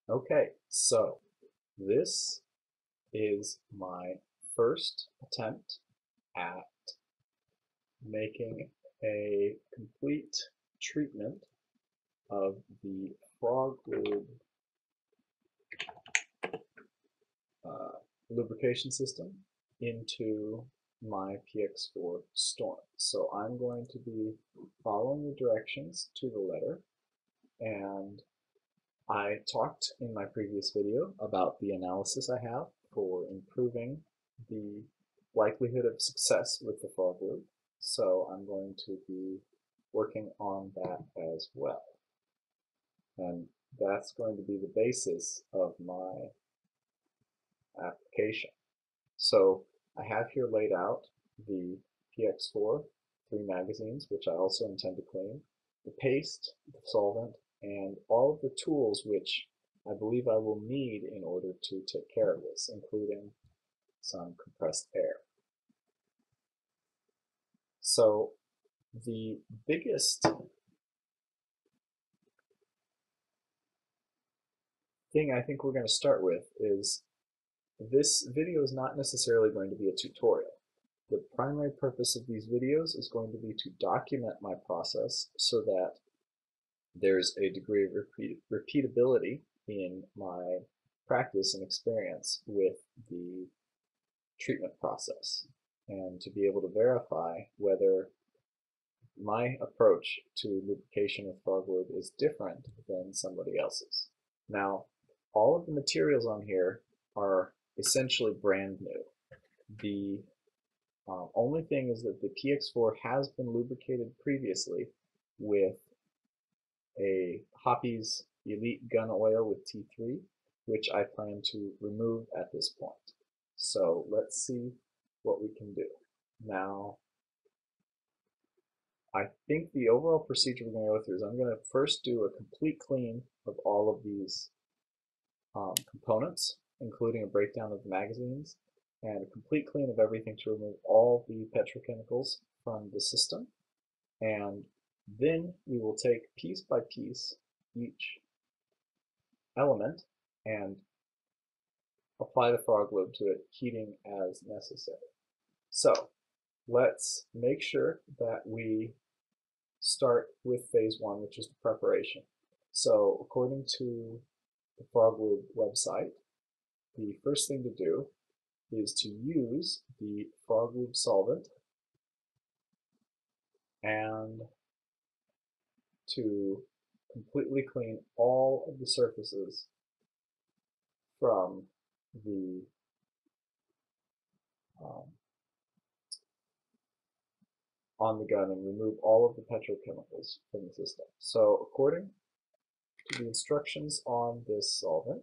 Okay, so this is my first attempt at making a complete treatment of the frog lube uh, lubrication system into my PX4 Storm. So I'm going to be following the directions to the letter, and I talked in my previous video about the analysis I have for improving the likelihood of success with the frog loop. So I'm going to be working on that as well. And that's going to be the basis of my application. So I have here laid out the PX4, 3 magazines, which I also intend to clean, the paste, the solvent, and all of the tools which I believe I will need in order to take care of this, including some compressed air. So the biggest thing I think we're going to start with is this video is not necessarily going to be a tutorial. The primary purpose of these videos is going to be to document my process so that there's a degree of repeatability in my practice and experience with the treatment process, and to be able to verify whether my approach to lubrication with frog lube is different than somebody else's. Now, all of the materials on here are essentially brand new. The only thing is that the PX4 has been lubricated previously with a Hoppe's Elite Gun Oil with T3, which I plan to remove at this point. So let's see what we can do. Now, I think the overall procedure we're going to go through is I'm going to first do a complete clean of all of these components, including a breakdown of the magazines, and a complete clean of everything to remove all the petrochemicals from the system. And then we will take piece by piece each element and apply the frog lube to it, heating as necessary. So let's make sure that we start with phase one, which is the preparation. So according to the frog lube website, the first thing to do is to use the frog lube solvent and to completely clean all of the surfaces from the um, on the gun and remove all of the petrochemicals from the system. So according to the instructions on this solvent,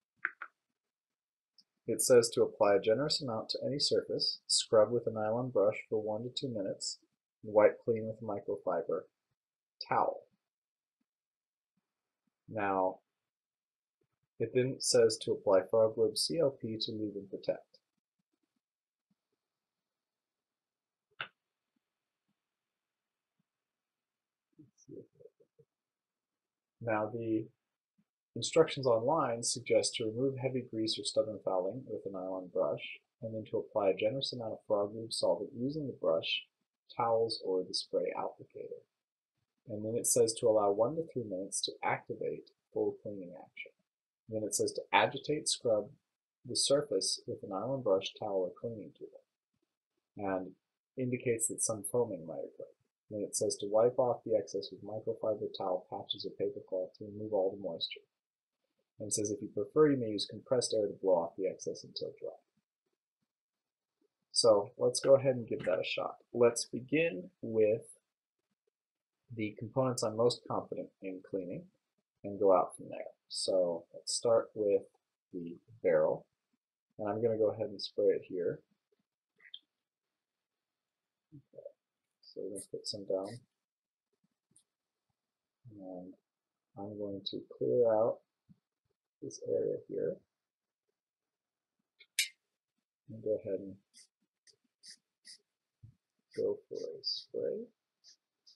it says to apply a generous amount to any surface, scrub with a nylon brush for 1 to 2 minutes, and wipe clean with a microfiber towel. Now, it then says to apply frog lube CLP to leave and protect. Now, the instructions online suggest to remove heavy grease or stubborn fouling with a nylon brush, and then to apply a generous amount of frog lube solvent using the brush, towels, or the spray applicator. And then it says to allow 1 to 3 minutes to activate full cleaning action. And then it says to agitate, scrub the surface with a nylon brush, towel, or cleaning tool, and indicates that some foaming might occur. Then it says to wipe off the excess with microfiber towel, patches, or paper cloth to remove all the moisture. And it says if you prefer, you may use compressed air to blow off the excess until dry. So let's go ahead and give that a shot. Let's begin with the components I'm most confident in cleaning and go out from there. So let's start with the barrel, and I'm going to go ahead and spray it here. Okay. So we're going to put some down, and I'm going to clear out this area here and go ahead and go for a spray.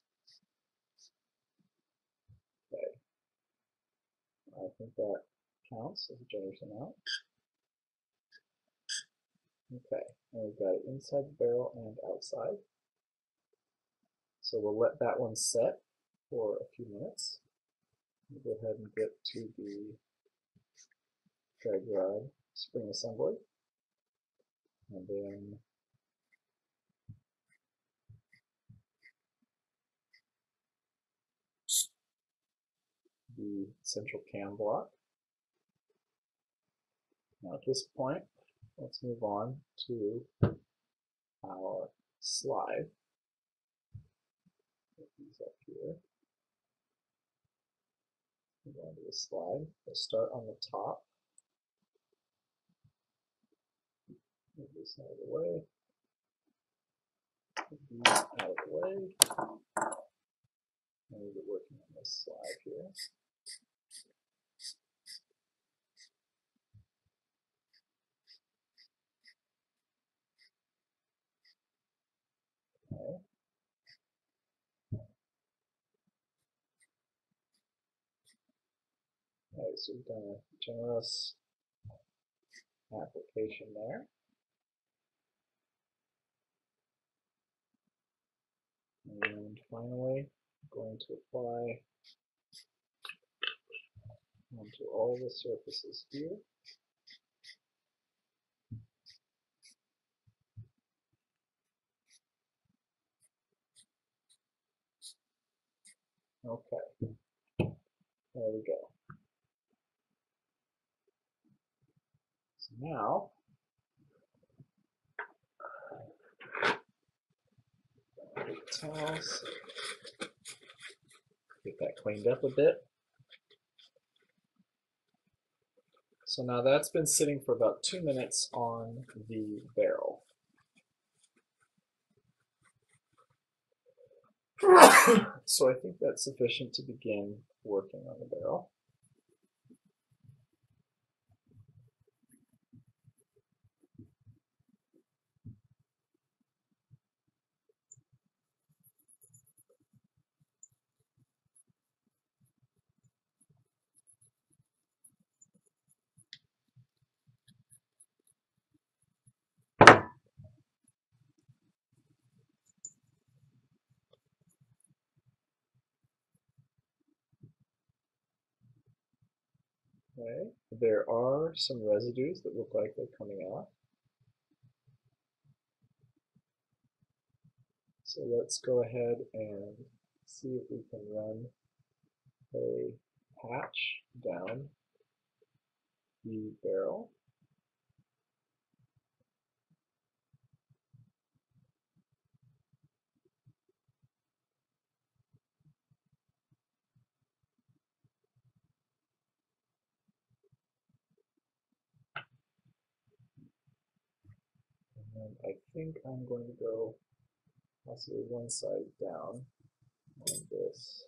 Okay, I think that counts as a generous amount. Okay, and we've got it inside the barrel and outside. So we'll let that one set for a few minutes. We'll go ahead and get to the drag rod spring assembly. And then the central cam block. Now at this point, let's move on to our slide. Put these up here. Move on to the slide. We'll start on the top. Move this out of the way. Move these out of the way. And we'll be working on this slide here. Okay. Okay, so we've done a generous application there. And finally, I'm going to apply onto all the surfaces here. Okay, there we go. So now, towels, get that cleaned up a bit. So now that's been sitting for about 2 minutes on the barrel. So I think that's sufficient to begin working on the barrel. Okay, there are some residues that look like they're coming off. So let's go ahead and see if we can run a patch down the barrel. And I think I'm going to go possibly one side down on this.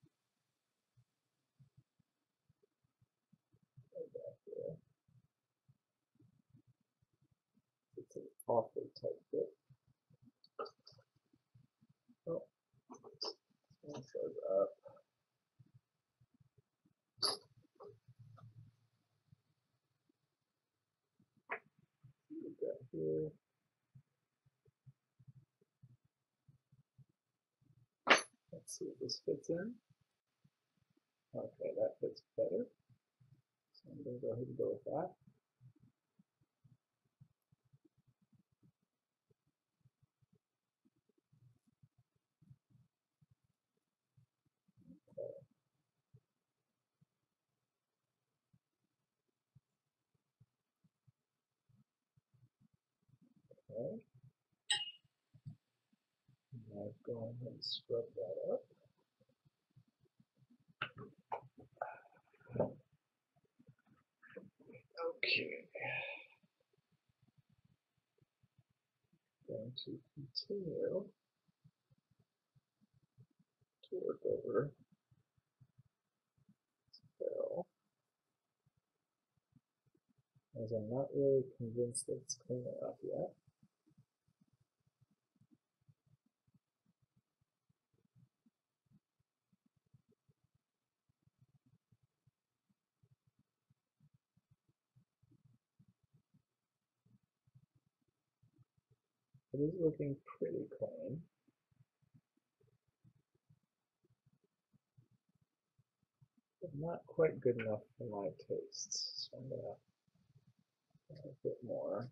Right back there. It's an awfully tight fit. Oh, one side up. We've got here. Let's see if this fits in. Okay, that fits better. So I'm going to go ahead and go with that. Okay. Now go ahead and scrub that up. Okay. Going to continue to work over this barrel, as I'm not really convinced that it's clean enough yet. It is looking pretty clean. But not quite good enough for my tastes. So I'm going to add a bit more.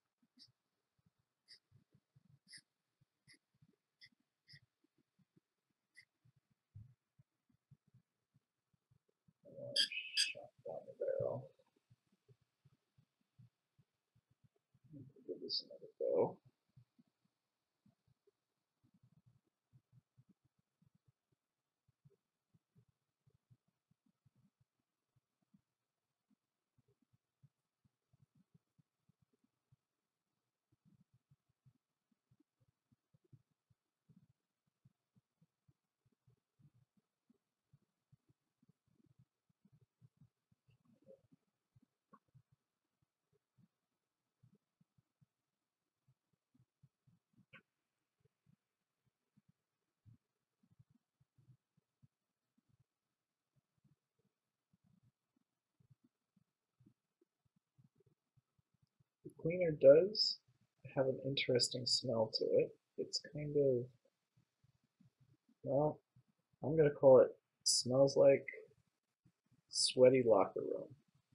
Shut down the barrel. Give this another go. The cleaner does have an interesting smell to it. It's kind of, well, I'm going to call it smells like sweaty locker room.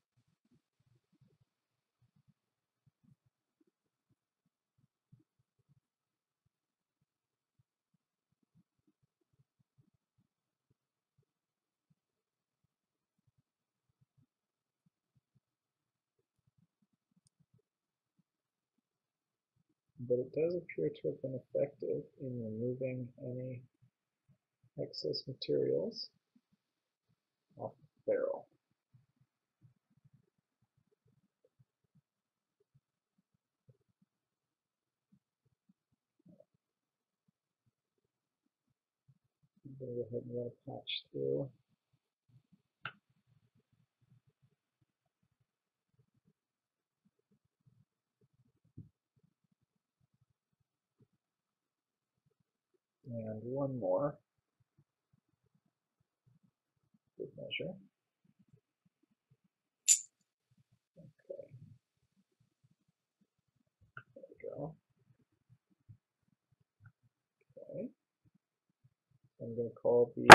But it does appear to have been effective in removing any excess materials off the barrel. I'm going to go ahead and run a patch through. And one more, good measure. Okay, there we go. Okay, I'm going to call the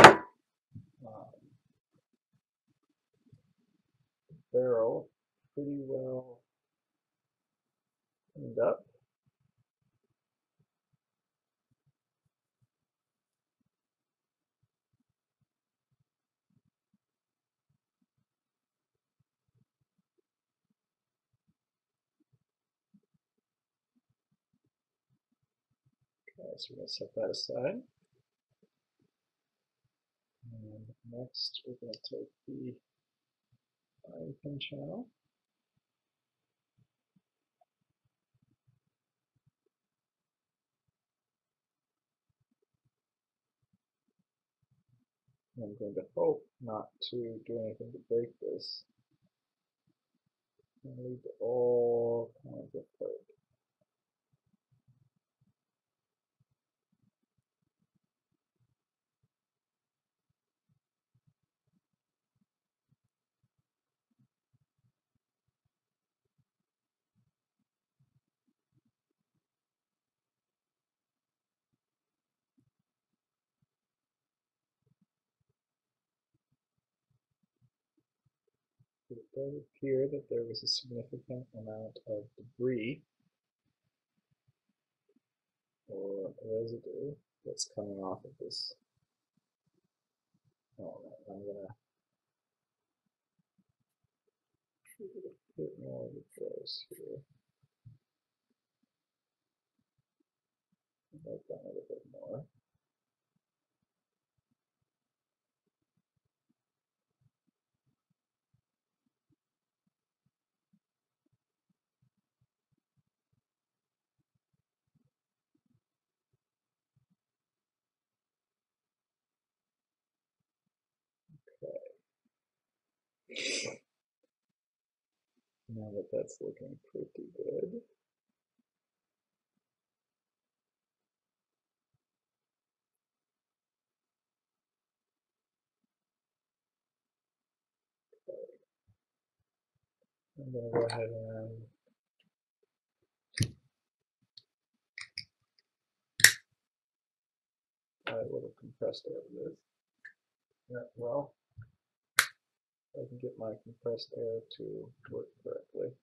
barrel pretty well cleaned up. Okay, so we're going to set that aside. And next, we're going to take the fine pin channel. And I'm going to hope not to do anything to break this. And lead to all kinds of code. It does appear that there was a significant amount of debris or residue that's coming off of this element. I'm going to treat it a bit more with those here. Write down a little bit more. Now that that's looking pretty good, I'm going to go ahead and what a compressed air is. Yeah, well, I can get my compressed air to work correctly.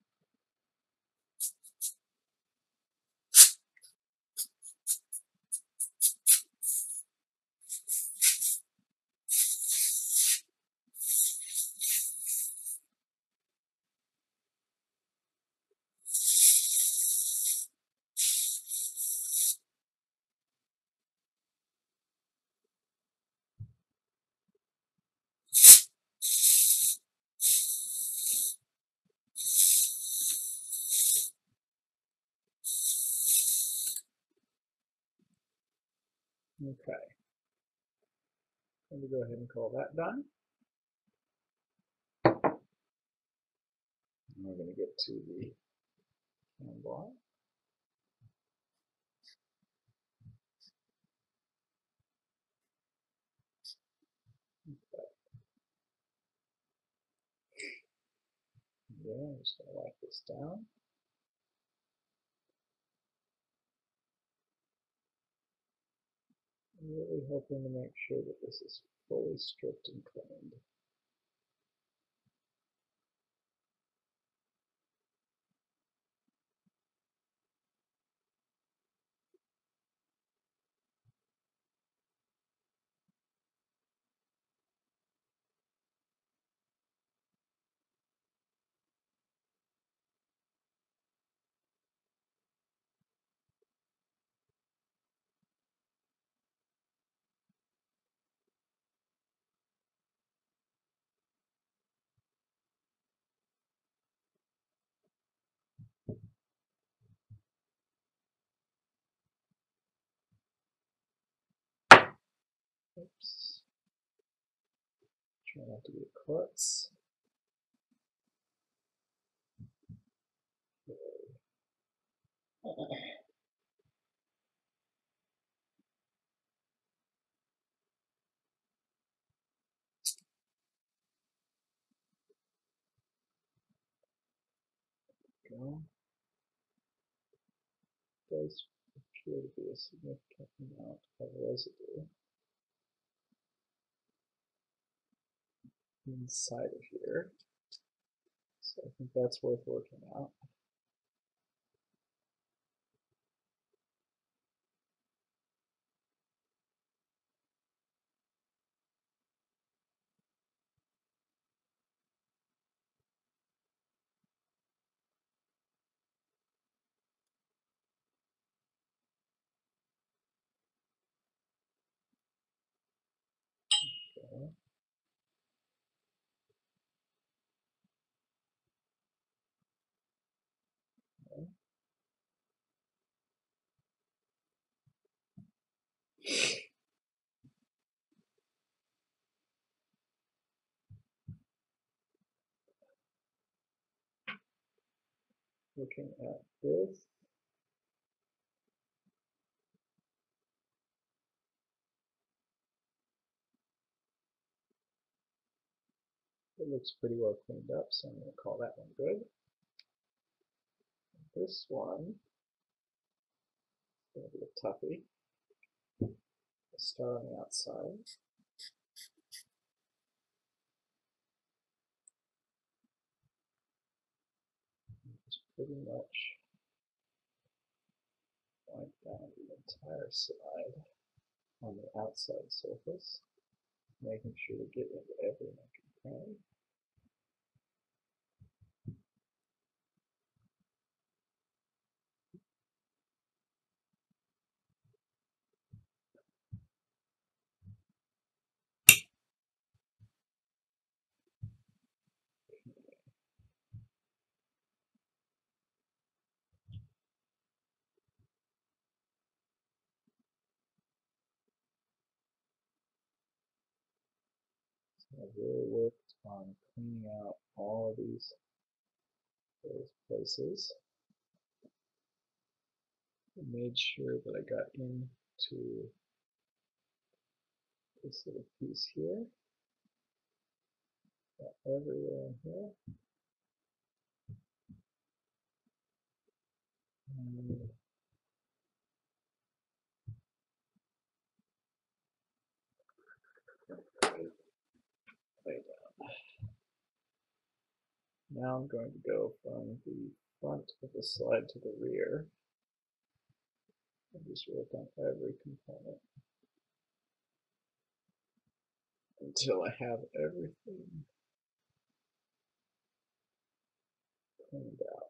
Okay. I'm going to go ahead and call that done. And we're going to get to the CAN bar. Yeah, I'm just going to wipe this down. I'm really hoping to make sure that this is fully stripped and cleaned. Oops. Try not to get klutz. Go. Does appear to be a significant amount of residue inside of here. So I think that's worth working out. Okay. Okay. Looking at this, it looks pretty well cleaned up, so I'm going to call that one good. This one is going to be a toughie. Let's start on the outside. Just pretty much wipe down the entire side on the outside surface, making sure to get into every nook and cranny. So I've really worked on cleaning out all of those places. Made sure that I got into this little piece here, got everywhere in here. And way down. Now I'm going to go from the front of the slide to the rear and just work on every component until I have everything cleaned out.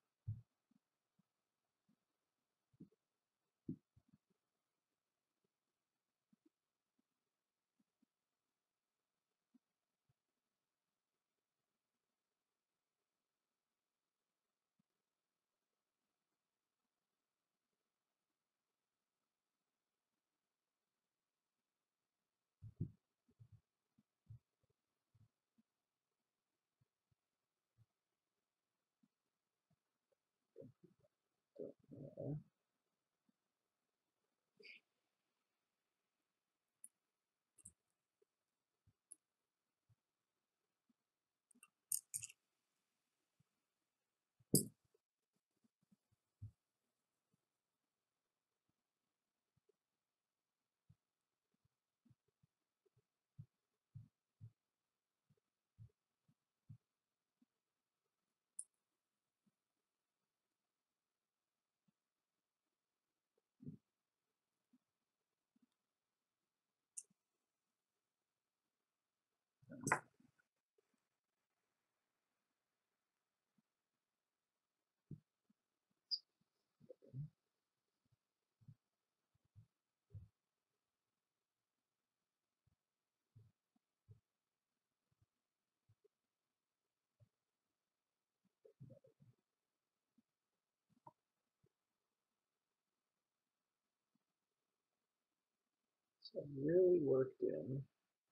So I've really worked in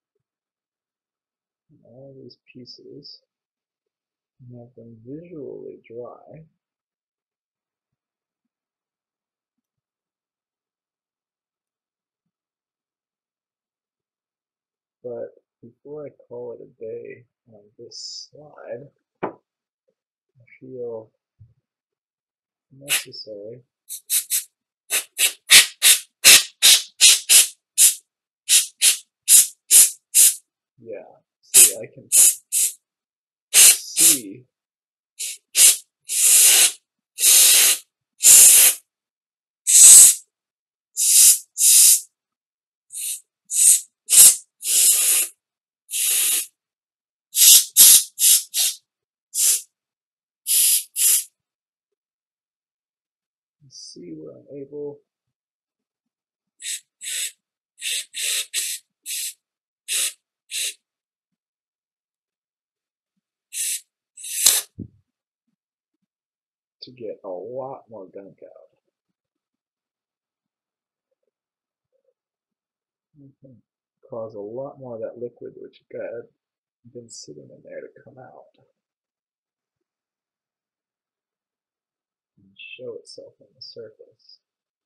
all these pieces and have them visually dry. But before I call it a day on this slide, I feel necessary see, I can see where I'm able to get a lot more gunk out. I can cause a lot more of that liquid which had been sitting in there to come out and show itself on the surface.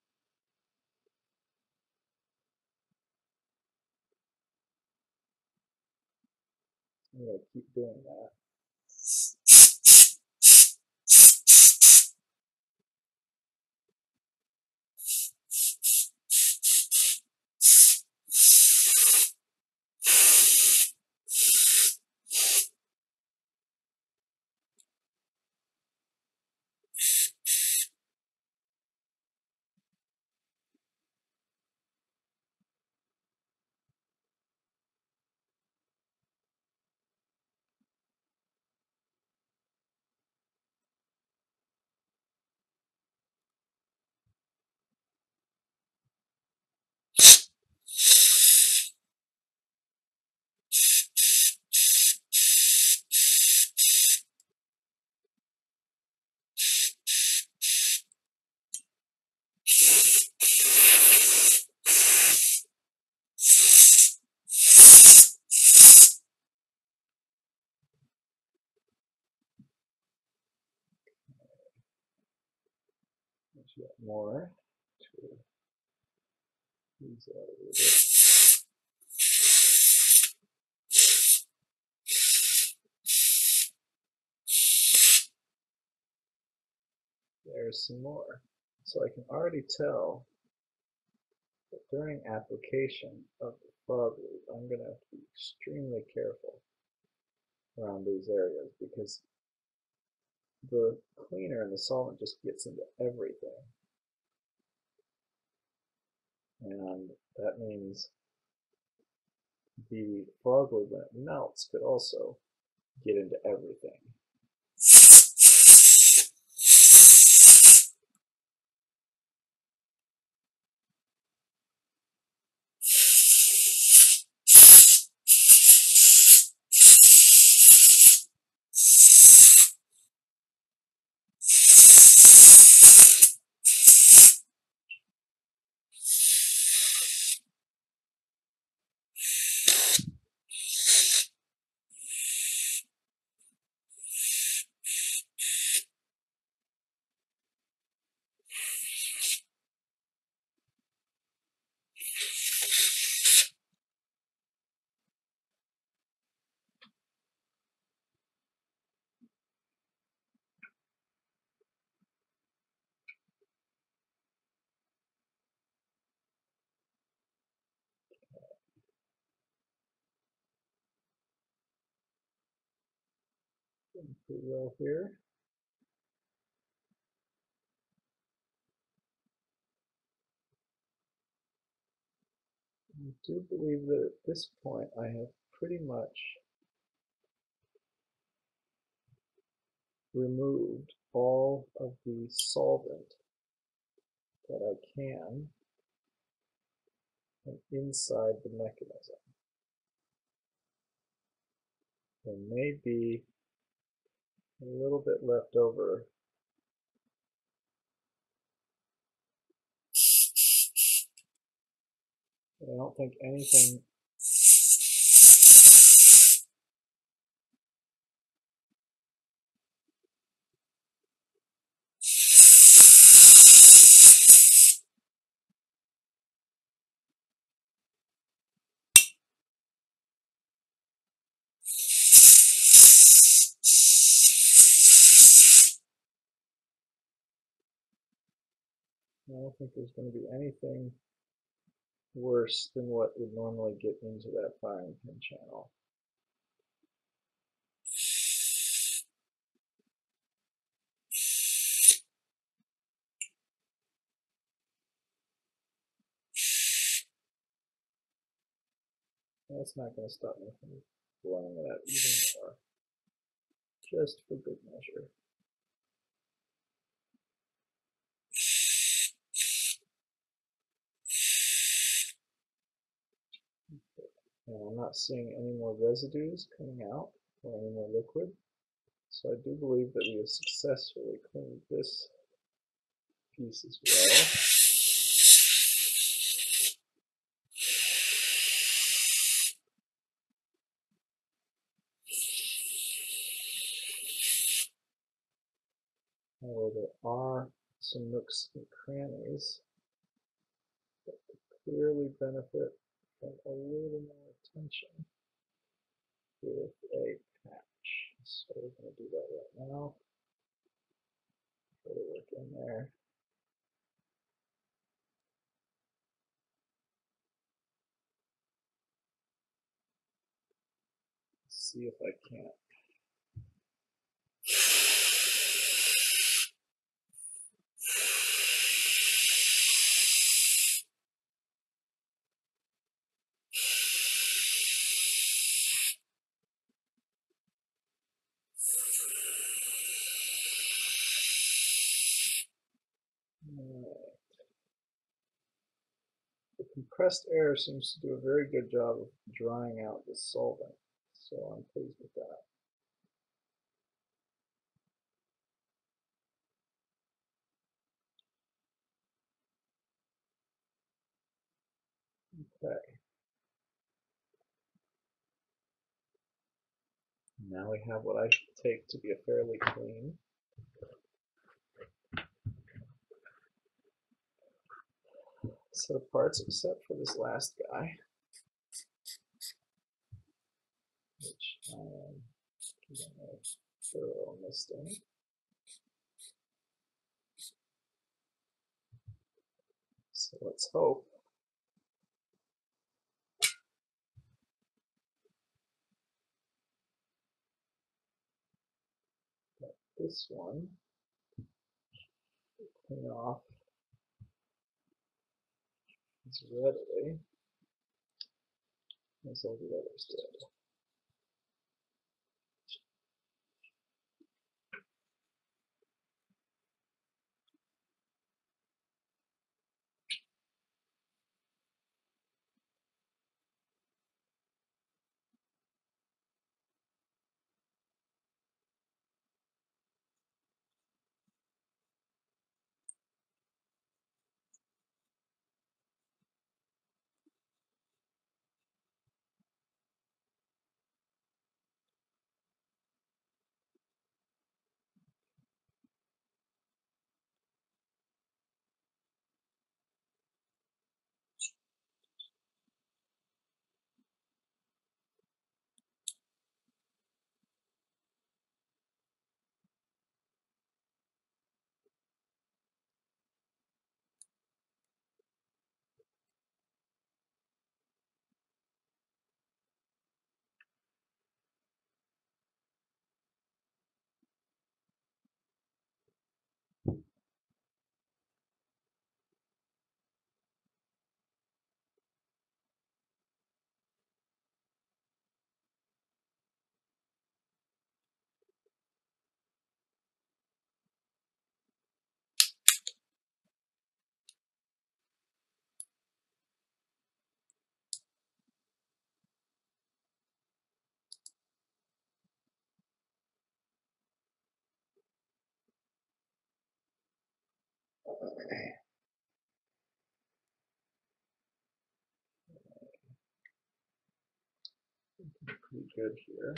I'm going to keep doing that. There's yet more to use that a little bit. There's some more. So I can already tell that during application of the fog loop, I'm going to have to be extremely careful because the cleaner and the solvent just gets into everything. And that means the frog lead, when it melts, could also get into everything. Doing pretty well here. I do believe that at this point I have pretty much removed all of the solvent that I can from inside the mechanism. There may be a little bit left over. But I don't think anything I don't think there's going to be anything worse than what would normally get into that firing pin channel. That's not going to stop me from blowing it out even more, just for good measure. And I'm not seeing any more residues coming out or any more liquid. So I do believe that we have successfully cleaned this piece as well. Although there are some nooks and crannies that could clearly benefit from a little more attention with a patch. So we're going to do that right now. Put it work in there. See if I can't. The compressed air seems to do a very good job of drying out the solvent, so I'm pleased with that. Okay. Now we have what I take to be a fairly clean set of parts, except for this last guy, which I am giving a thorough misting. So let's hope this one, clean off as readily as all the others did. Pretty good here.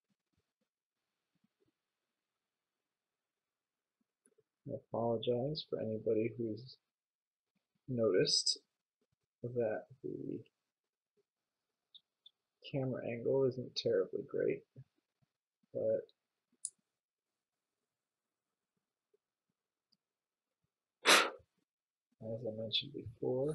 I apologize for anybody who's noticed that the camera angle isn't terribly great, but as I mentioned before,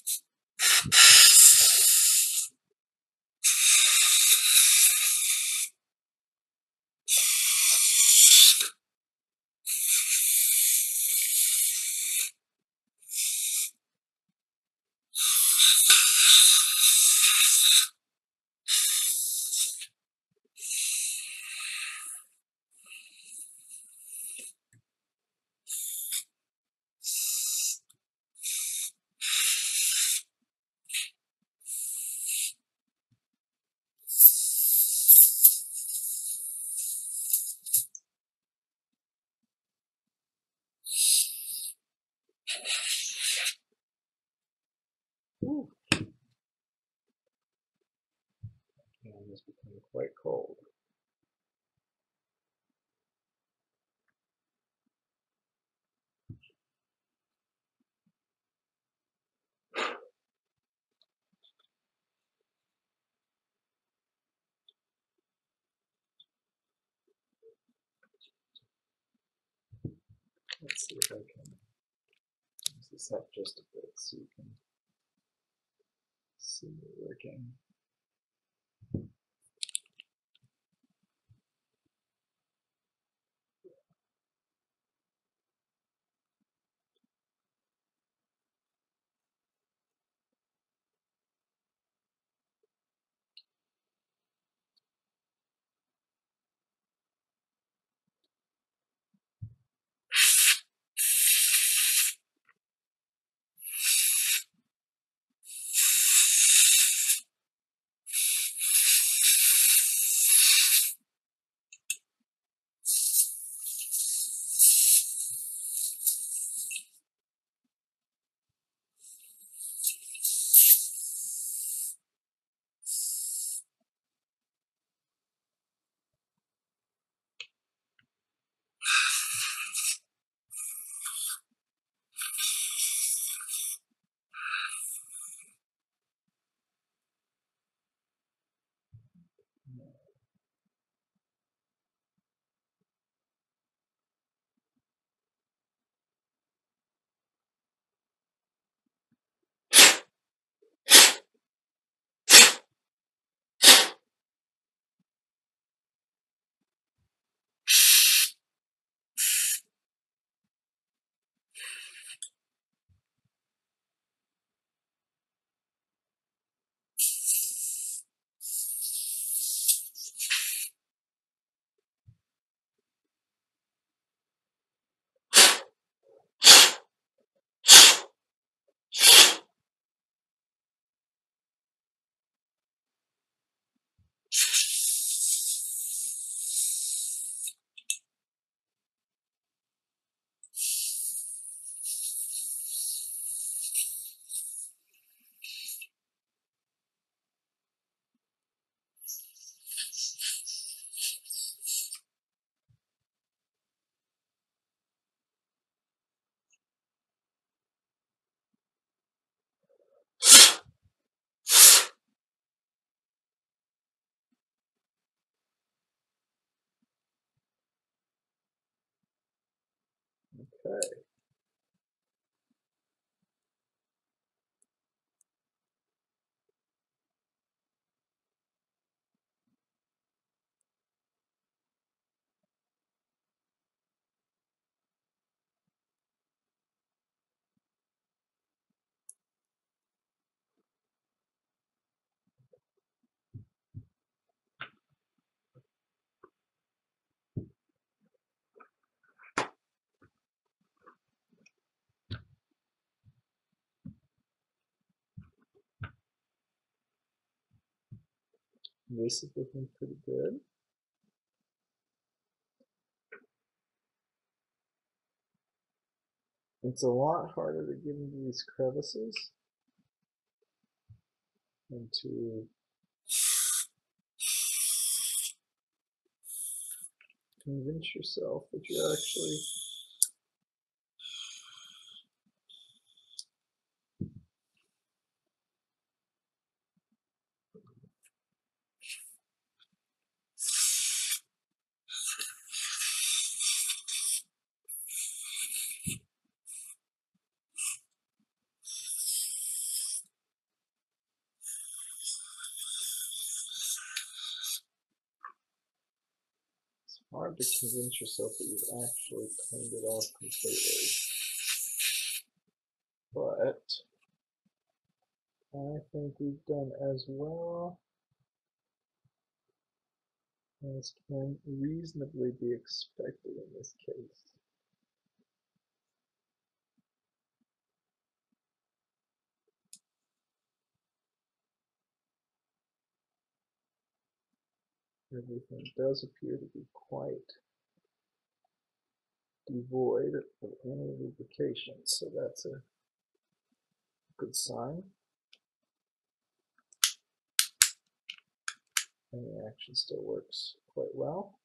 and it's becoming quite cold. Let's see if I can use this up just a bit so you can see it working. Okay. This is looking pretty good. It's a lot harder to get into these crevices and to convince yourself that you're actually it's hard to convince yourself that you've actually cleaned it off completely. But I think we've done as well as can reasonably be expected in this case. Everything does appear to be quite devoid of any lubrication, so that's a good sign. And the action still works quite well.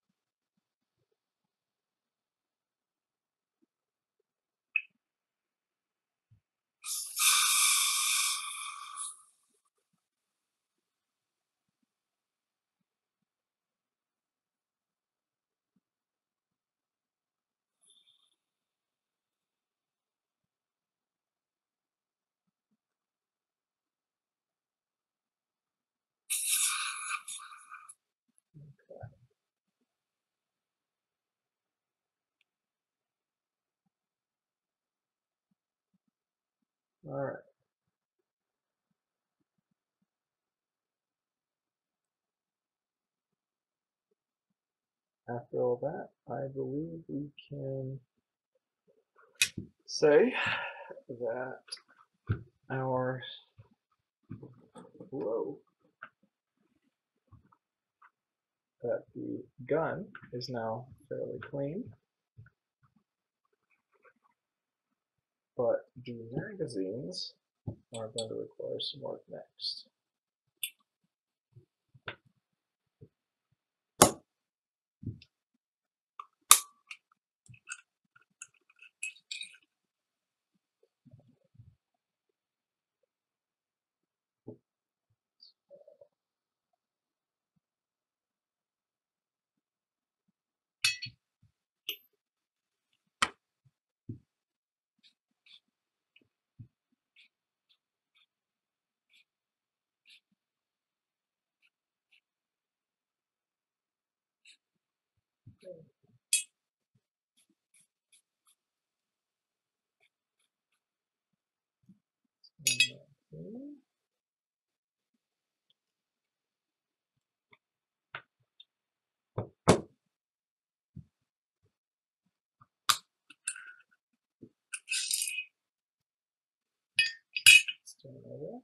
All right. After all that, I believe we can say that our that the gun is now fairly clean, but the magazines are going to require some work next. Okay. Let's do another.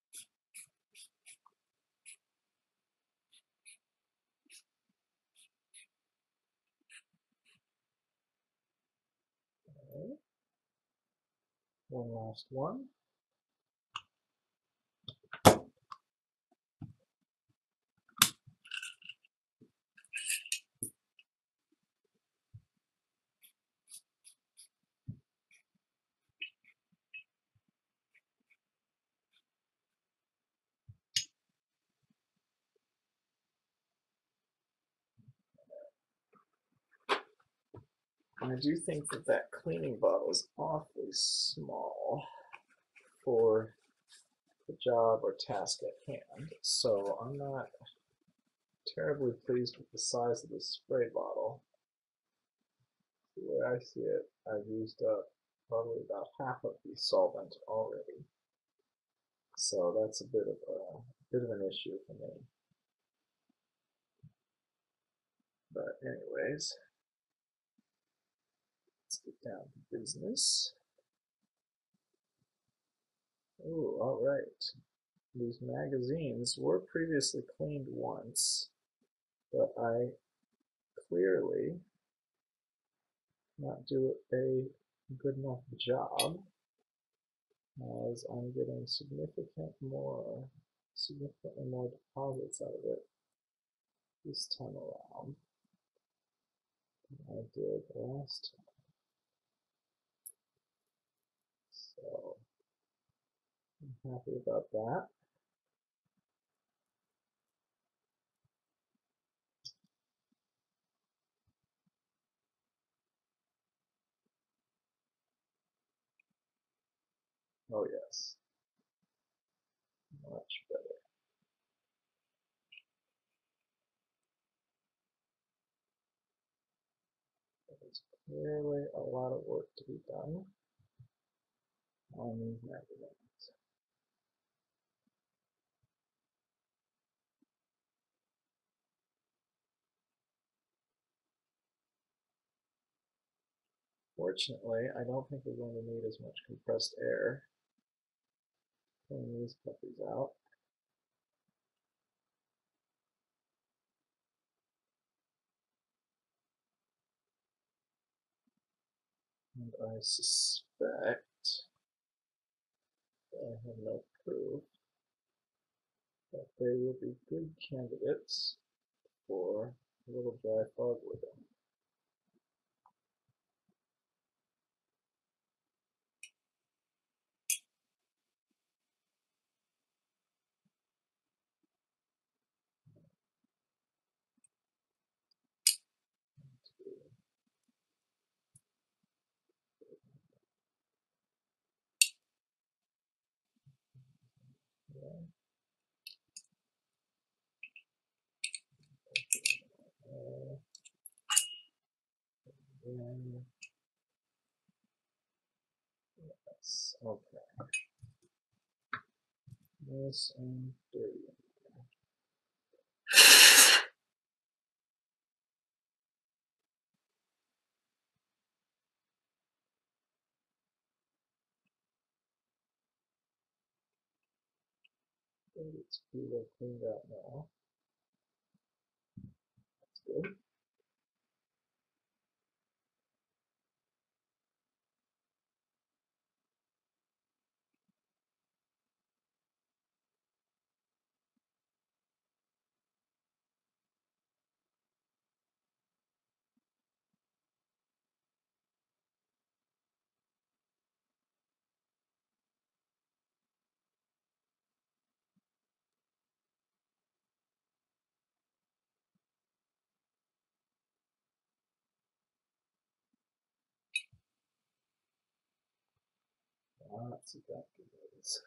Okay. One last one. And I do think that that cleaning bottle is awfully small for the job or task at hand, so I'm not terribly pleased with the size of this spray bottle. The way I see it, I've used up probably about half of the solvent already, so that's a bit of an issue for me. But anyways, let's get down to business. Oh, all right. These magazines were previously cleaned once, but I clearly not do a good enough job, as I'm getting significantly more deposits out of it this time around than I did last time. So I'm happy about that. Oh yes, much better. There's clearly a lot of work to be done on these magazines. Fortunately, I don't think we're going to need as much compressed air to clean these puppies out. And I suspect, I have no proof, that they will be good candidates for a little dry fog with them. Yes, okay. Nice and dirty. It's pretty well cleaned out now. That's good. Lots of documents.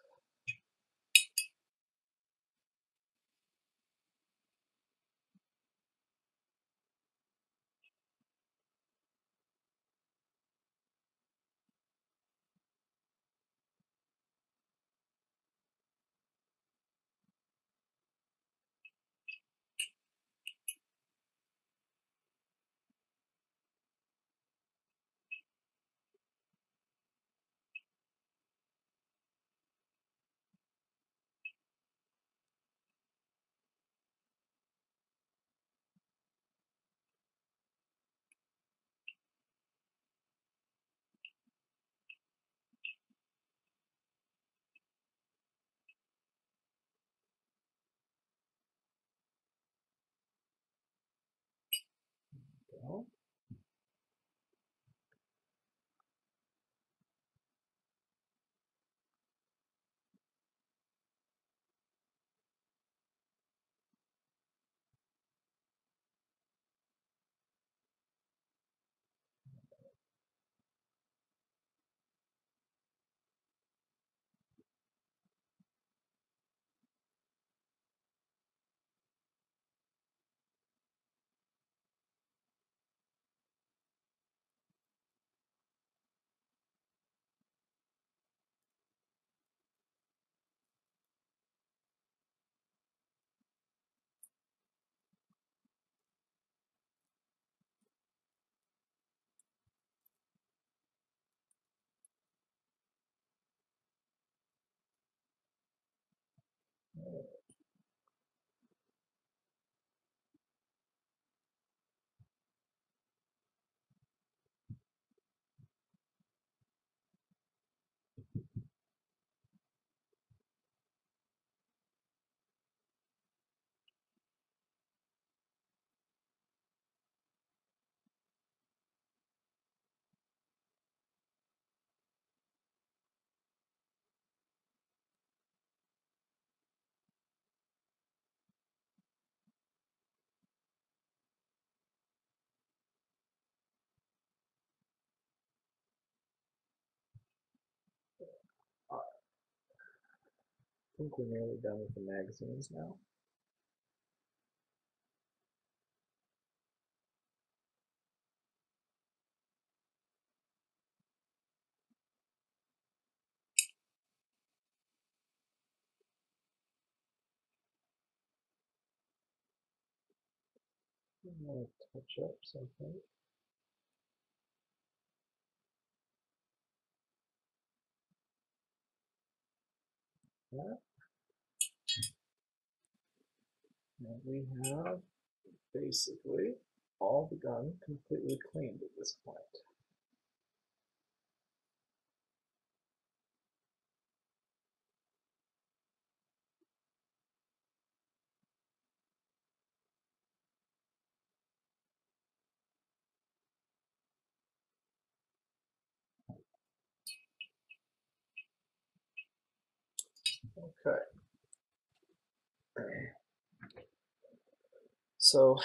think we're nearly done with the magazines now. I'm going to touch up something. That. And we have basically all the gun completely cleaned at this point. Okay. So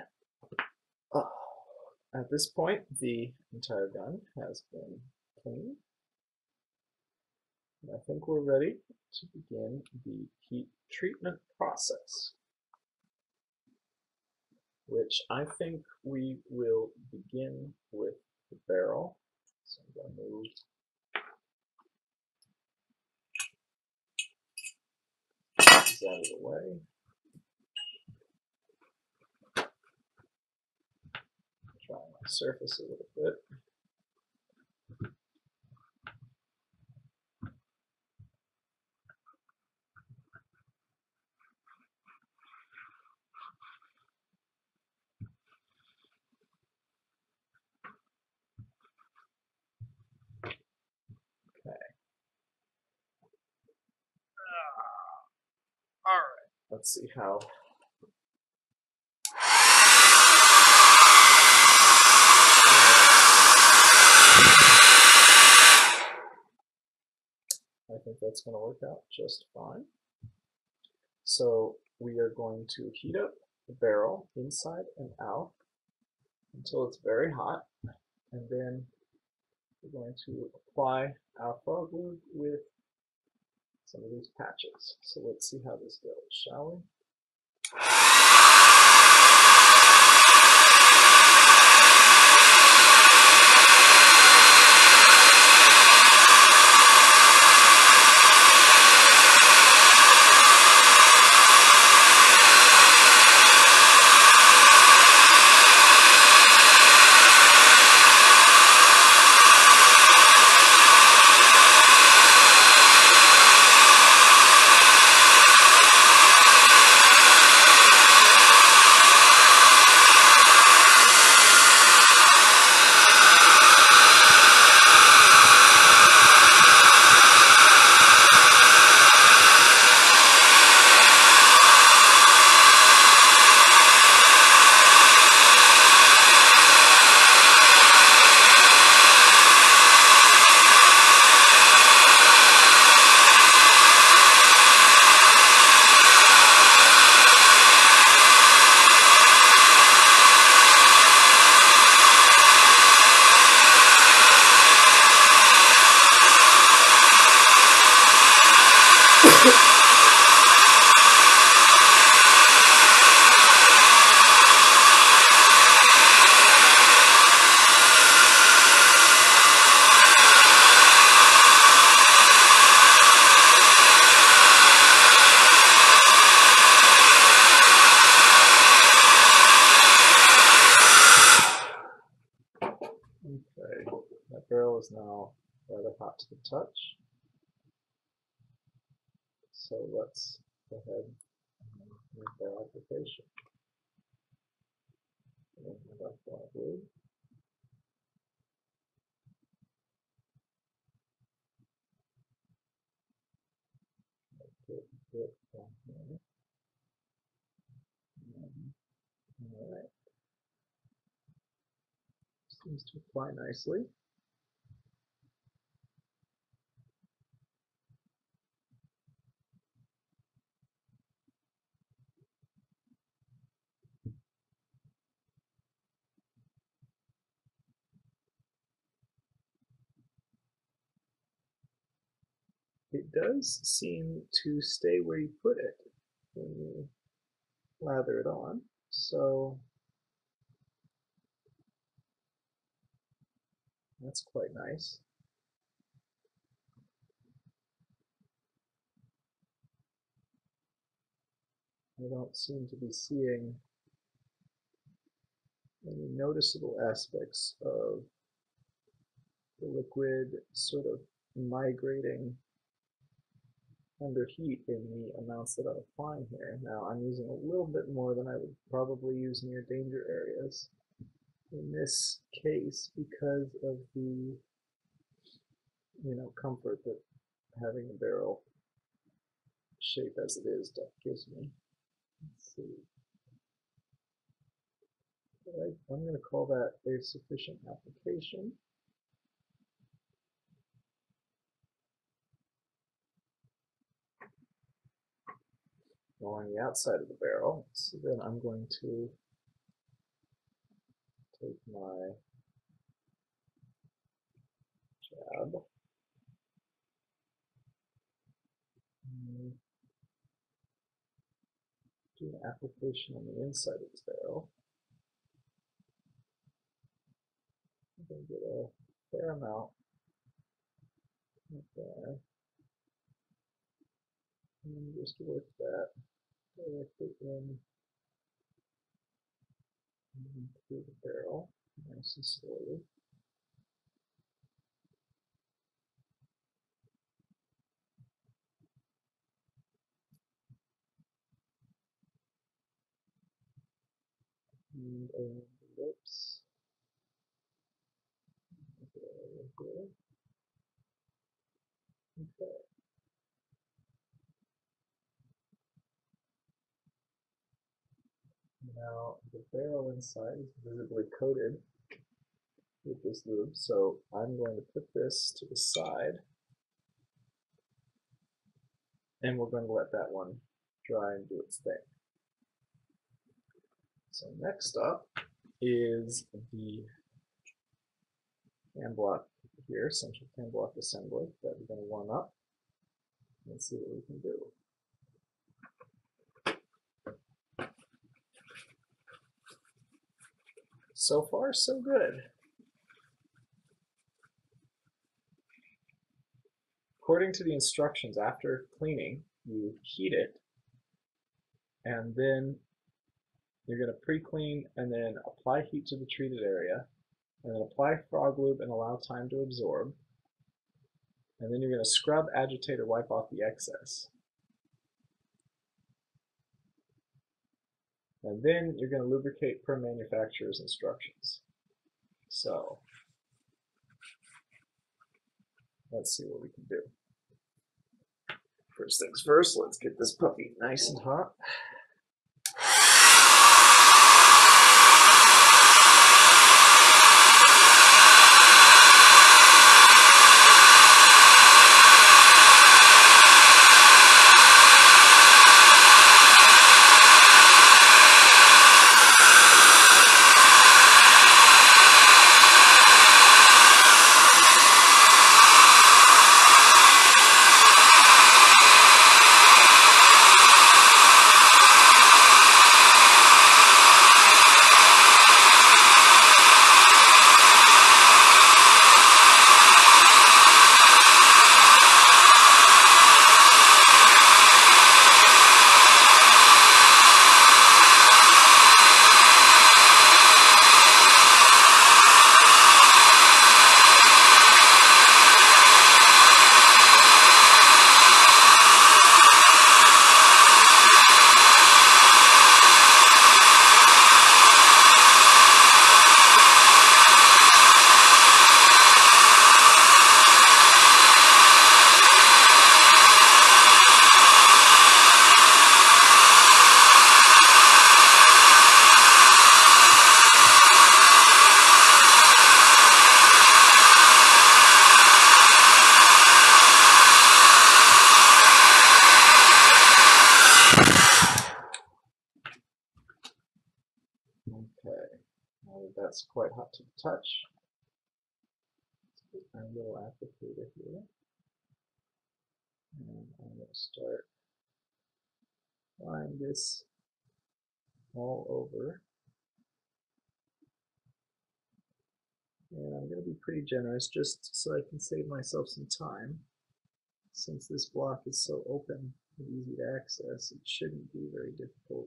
at this point, the entire gun has been cleaned. And I think we're ready to begin the heat treatment process, which I think we will begin with the barrel. So I'm going to move these out of the way. Try my surface a little bit. Okay. All right. Let's see how. I think that's going to work out just fine. So we are going to heat up the barrel inside and out until it's very hot, and then we're going to apply our frog glue with some of these patches. So let's see how this goes, shall we? Okay, that barrel is now rather hot to the touch. So let's go ahead and make our application. And that's what I do. Get down here. All right. Seems to apply nicely. it does seem to stay where you put it when you lather it on. So that's quite nice. I don't seem to be seeing any noticeable aspects of the liquid sort of migrating under heat in the amounts that I'm applying here. Now I'm using a little bit more than I would probably use near danger areas in this case because of the comfort that having the barrel shape as it is gives me. Let's see. I'm going to call that a sufficient application. Along the outside of the barrel. So then I'm going to take my jab and do an application on the inside of this barrel. I'm going to get a fair amount right there. And just work that directly in and through the barrel, nice and slowly. And around the lips. Okay. Now the barrel inside is visibly coated with this lube, so I'm going to put this to the side and we're going to let that one dry and do its thing. So next up is the cam block here, central cam block assembly that we're going to warm up and see what we can do. So far, so good. According to the instructions, after cleaning, you heat it, and then you're going to pre-clean and then apply heat to the treated area, and then apply frog lube and allow time to absorb. And then you're going to scrub, agitate, or wipe off the excess. And then you're going to lubricate per manufacturer's instructions. So let's see what we can do. First things first, let's get this puppy nice and hot. Okay, now that that's quite hot to the touch, let's put our little applicator here. And I'm going to start applying this all over. And I'm going to be pretty generous just so I can save myself some time. Since this block is so open and easy to access, it shouldn't be very difficult,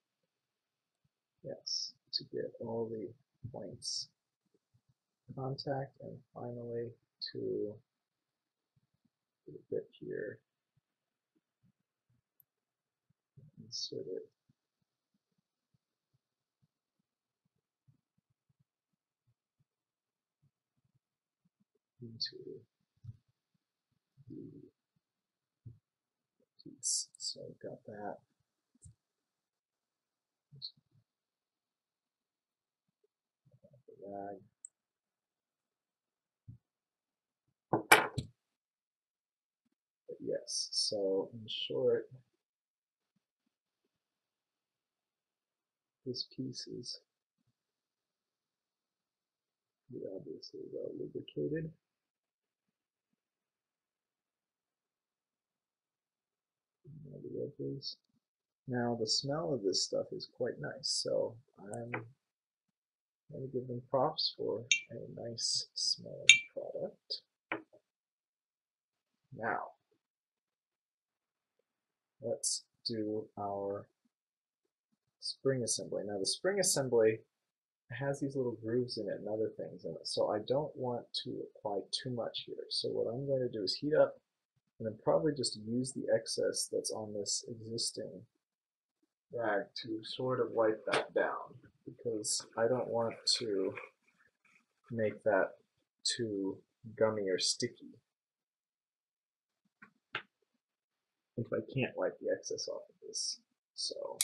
yes, to get all the points contact, and finally to get a bit here, insert it into the piece. So I've got that. The rag. But yes, so in short, this piece is pretty obviously well lubricated. All the edges. Now the smell of this stuff is quite nice, so I'm going to give them props for a nice smelling product. Now, let's do our spring assembly. Now the spring assembly has these little grooves in it and other things in it, so I don't want to apply too much here. So what I'm going to do is heat up and then probably just use the excess that's on this existing rag to sort of wipe that down, because I don't want to make that too gummy or sticky if I can't wipe the excess off of this. So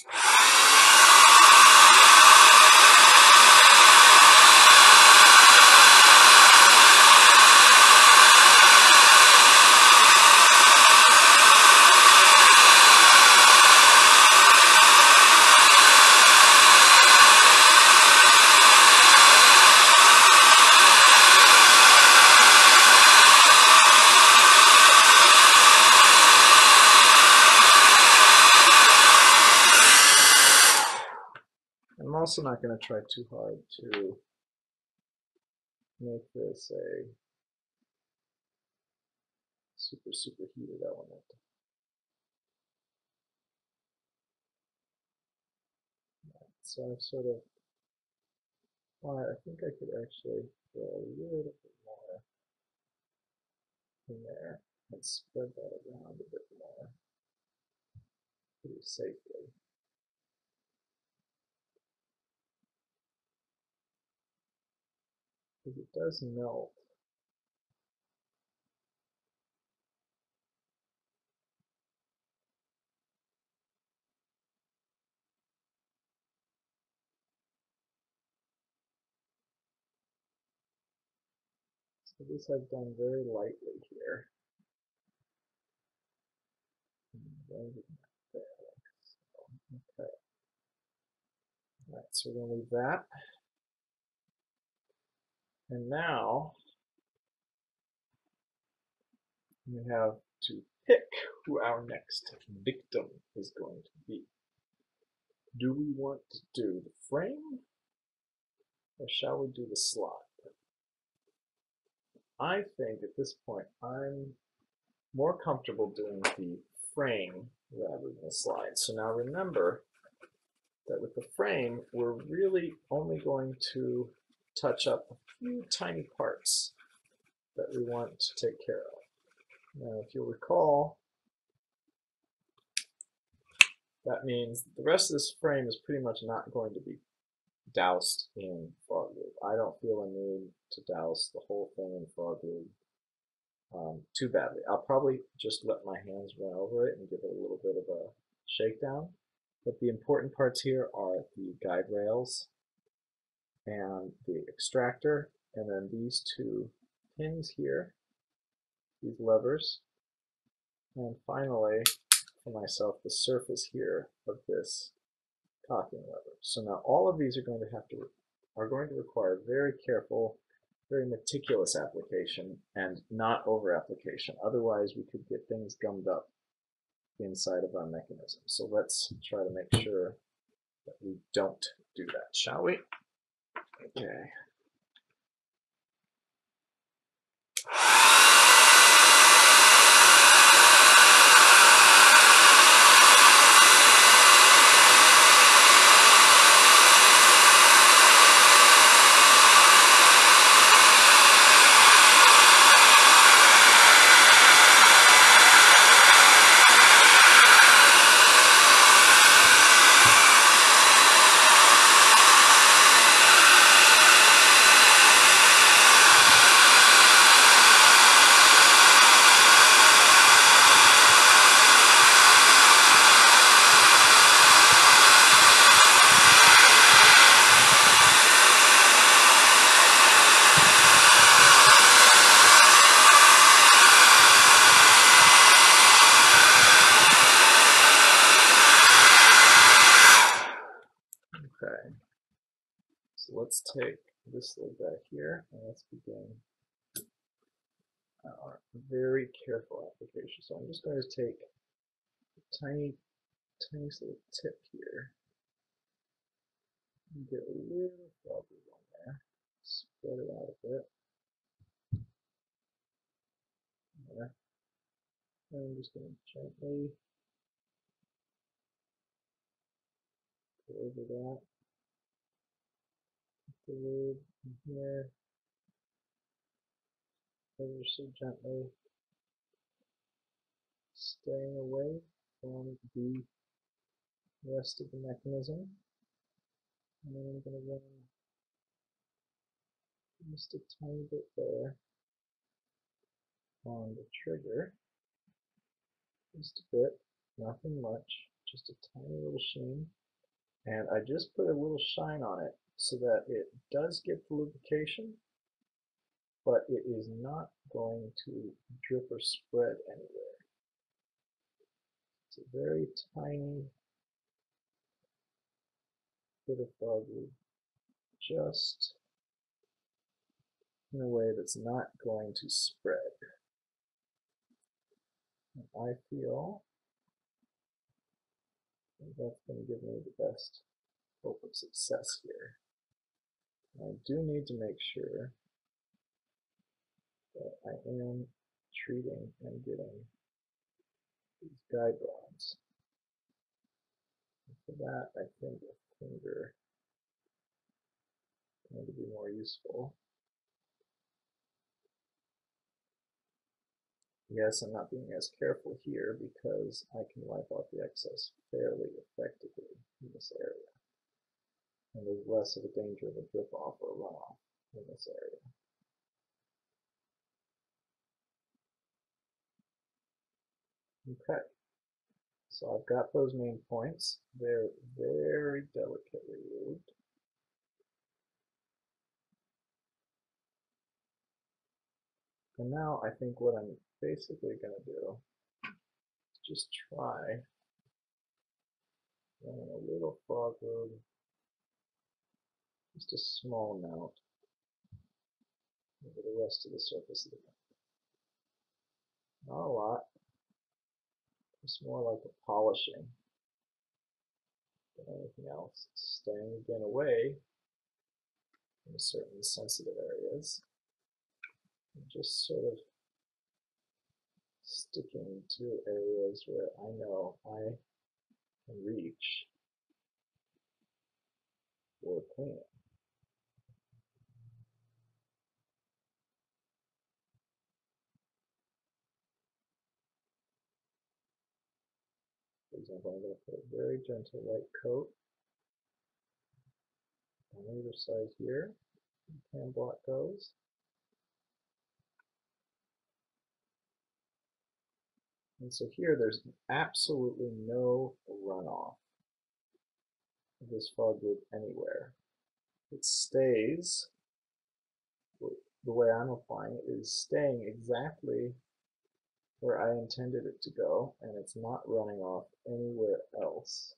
I'm also not going to try too hard to make this a super heated element. So I've sort of, well, I think I could actually throw a little bit more in there and spread that around a bit more pretty safely. Because it does melt. So this I've done very lightly here. Okay. Alright, so we're going to leave that. And now we have to pick who our next victim is going to be. Do we want to do the frame, or shall we do the slide? I think at this point I'm more comfortable doing the frame rather than the slide. So now remember that with the frame, we're really only going to touch up a few tiny parts that we want to take care of. Now, if you'll recall, that means the rest of this frame is pretty much not going to be doused in frog lube. I don't feel a need to douse the whole thing in frog lube too badly. I'll probably just let my hands run over it and give it a little bit of a shakedown. But the important parts here are the guide rails and the extractor, and then these two pins here, these levers, and finally, for myself, the surface here of this cocking lever. So now all of these are going to require very careful, very meticulous application and not over application. Otherwise, we could get things gummed up inside of our mechanism. So let's try to make sure that we don't do that, shall we? Okay. Okay, so let's take this little guy here and let's begin our very careful application. So I'm just going to take a tiny little tip here and get a little bubbles on there. Spread it out a bit. There. And I'm just going to gently go over that. The lid in here, ever so gently, staying away from the rest of the mechanism. And then I'm going to run just a tiny bit there on the trigger. Just a bit, nothing much, just a tiny little sheen. And I just put a little shine on it so that it does get the lubrication, but it is not going to drip or spread anywhere. It's a very tiny bit of fog lube, just in a way that's not going to spread. And I feel that's going to give me the best hope of success here. I do need to make sure that I am treating and getting these guide rods. And for that, I think a finger is going to be more useful. Yes, I'm not being as careful here because I can wipe off the excess fairly effectively in this area. And there's less of a danger of a drip off or runoff in this area. Okay, so I've got those main points. They're very delicately lubed. And now I think what I'm basically going to do is just try running a little fog lube, just a small amount, over the rest of the surface of the gun. Not a lot, just more like a polishing than anything else. Staying again away from certain sensitive areas, and just sort of sticking to areas where I know I can reach for cleaning. For example, I'm going to put a very gentle light coat on either side here. The cam block goes. And so here there's absolutely no runoff of this fog lube anywhere. It stays, the way I'm applying it is staying exactly where I intended it to go, and it's not running off anywhere else.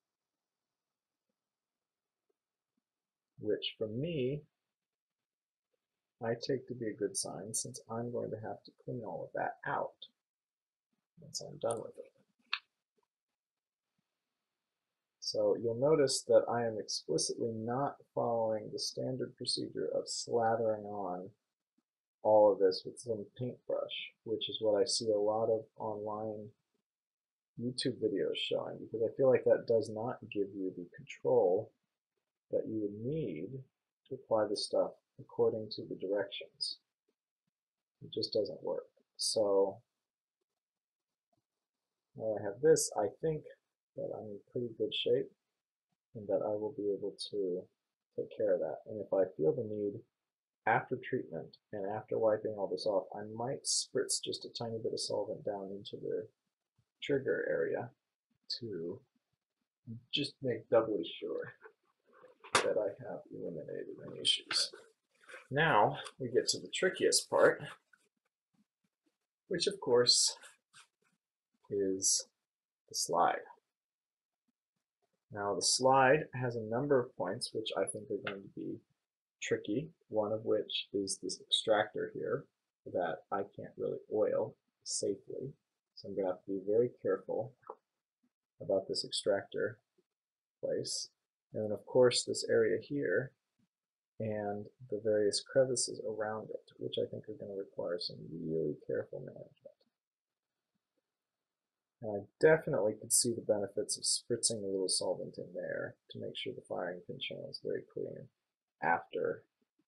Which for me I take to be a good sign since I'm going to have to clean all of that out once I'm done with it. So you'll notice that I am explicitly not following the standard procedure of slathering on all of this with some paintbrush, which is what I see a lot of online YouTube videos showing, because I feel like that does not give you the control that you would need to apply the stuff according to the directions. It just doesn't work. So now I have this, I think that I'm in pretty good shape and that I will be able to take care of that. And if I feel the need after treatment and after wiping all this off, I might spritz just a tiny bit of solvent down into the trigger area to just make doubly sure that I have eliminated any issues. Now we get to the trickiest part, which of course is the slide. Now the slide has a number of points which I think are going to be tricky, one of which is this extractor here that I can't really oil safely. So I'm going to have to be very careful about this extractor place. And then of course this area here and the various crevices around it, which I think are going to require some really careful management. And I definitely could see the benefits of spritzing a little solvent in there to make sure the firing pin channel is very clean after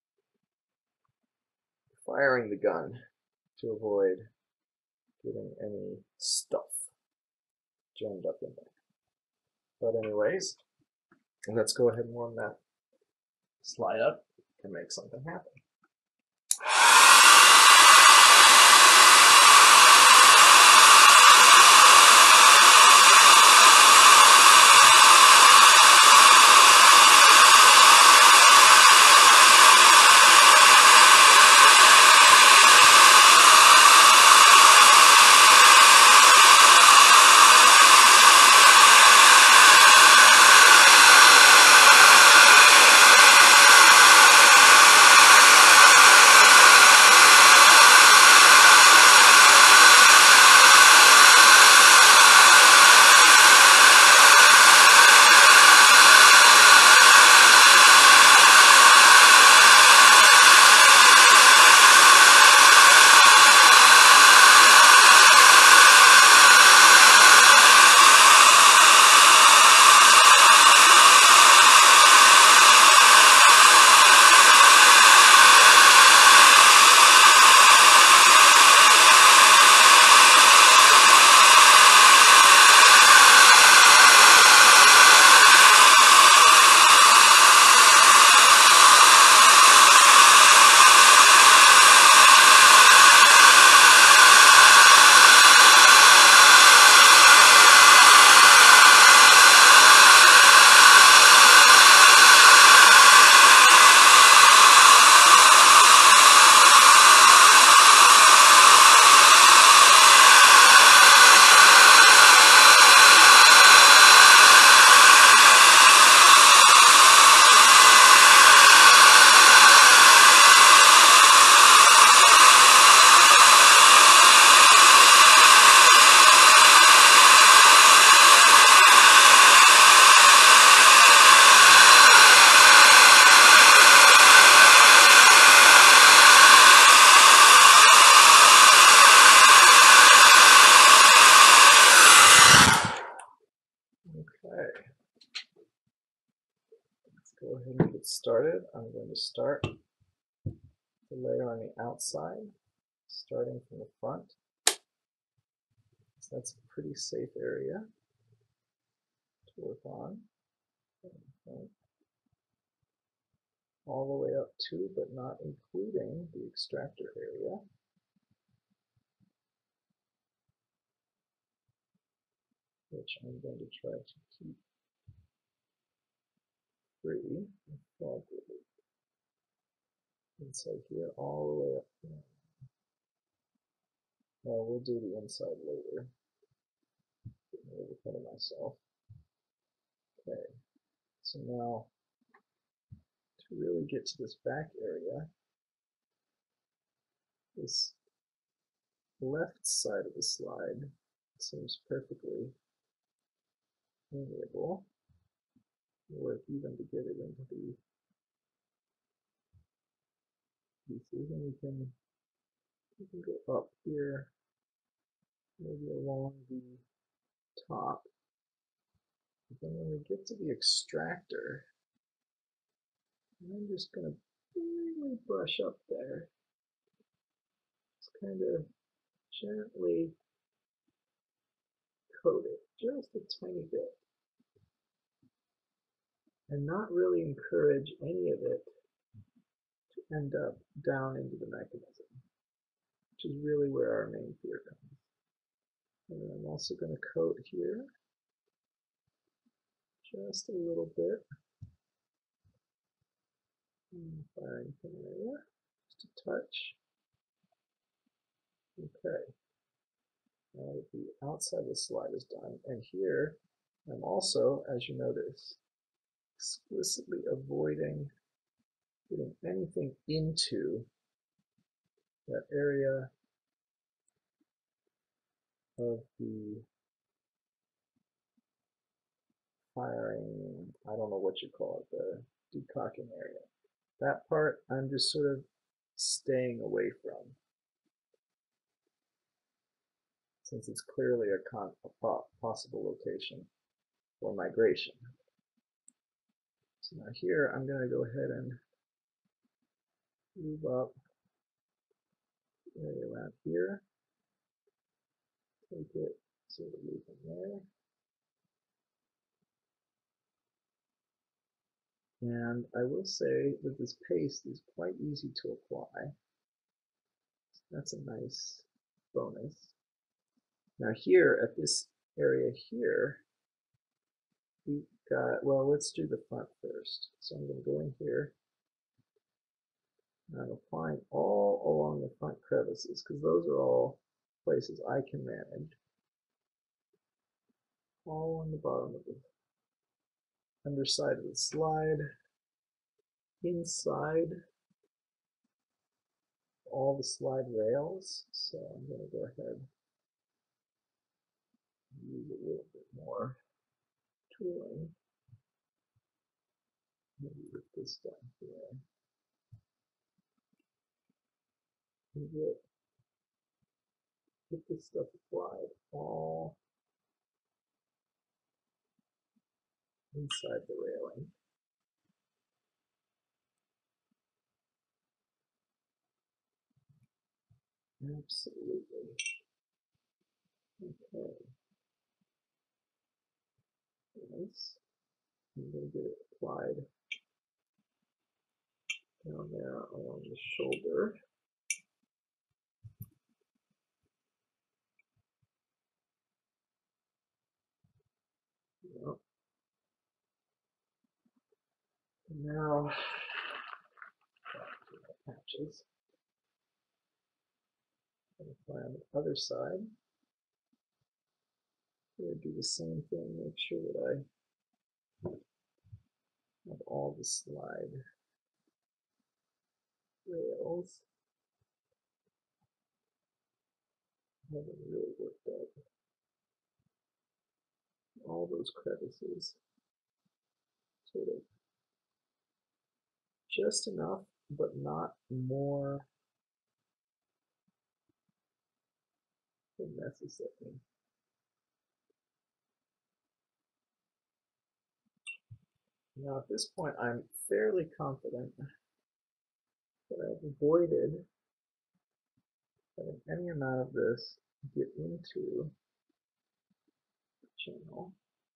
firing the gun to avoid getting any stuff jammed up in there. But anyways, let's go ahead and warm that slide up and make something happen. Go ahead and get started. I'm going to start the layer on the outside, starting from the front. So that's a pretty safe area to work on. All the way up to, but not including, the extractor area. Which I'm going to try to keep free of fog relief. Inside here, all the way up there. Well, we'll do the inside later. Getting a little ahead of myself. Okay, so now to really get to this back area, This left side of the slide seems perfectly amiable. Work even to get it into the pieces, and we can go up here, maybe along the top. But then when we get to the extractor, I'm just going to barely brush up there. Just kind of gently coat it, just a tiny bit, and not really encourage any of it to end up down into the mechanism, which is really where our main fear comes. And then I'm also going to coat here just a little bit in the firing pin area, just a touch. Okay, now that the outside of the slide is done, and here I'm also, as you notice, explicitly avoiding getting anything into that area of the firing, I don't know what you call it, the decocking area. That part I'm just sort of staying away from, since it's clearly a possible location for migration. So now here I'm going to go ahead and move up area around here, take it, sort of leave it there. And I will say that this paste is quite easy to apply. That's a nice bonus. Now here at this area here, we've got, well, let's do the front first. So I'm going to go in here, and I'm applying all along the front crevices, because those are all places I can manage. All on the bottom of the underside of the slide, inside all the slide rails. So I'm going to go ahead and use a little bit more tooling. Maybe with this down here. And get this stuff applied all inside the railing. Absolutely. Okay. Nice. I'm going to get it applied down there along the shoulder. Yep. And now, back to my patches. I'm going to apply on the other side. I'm going to do the same thing, make sure that I have all the slide rails. Haven't really worked out all those crevices. Sort of just enough, but not more than necessary. Now at this point, I'm fairly confident that I've avoided letting any amount of this get into the channel.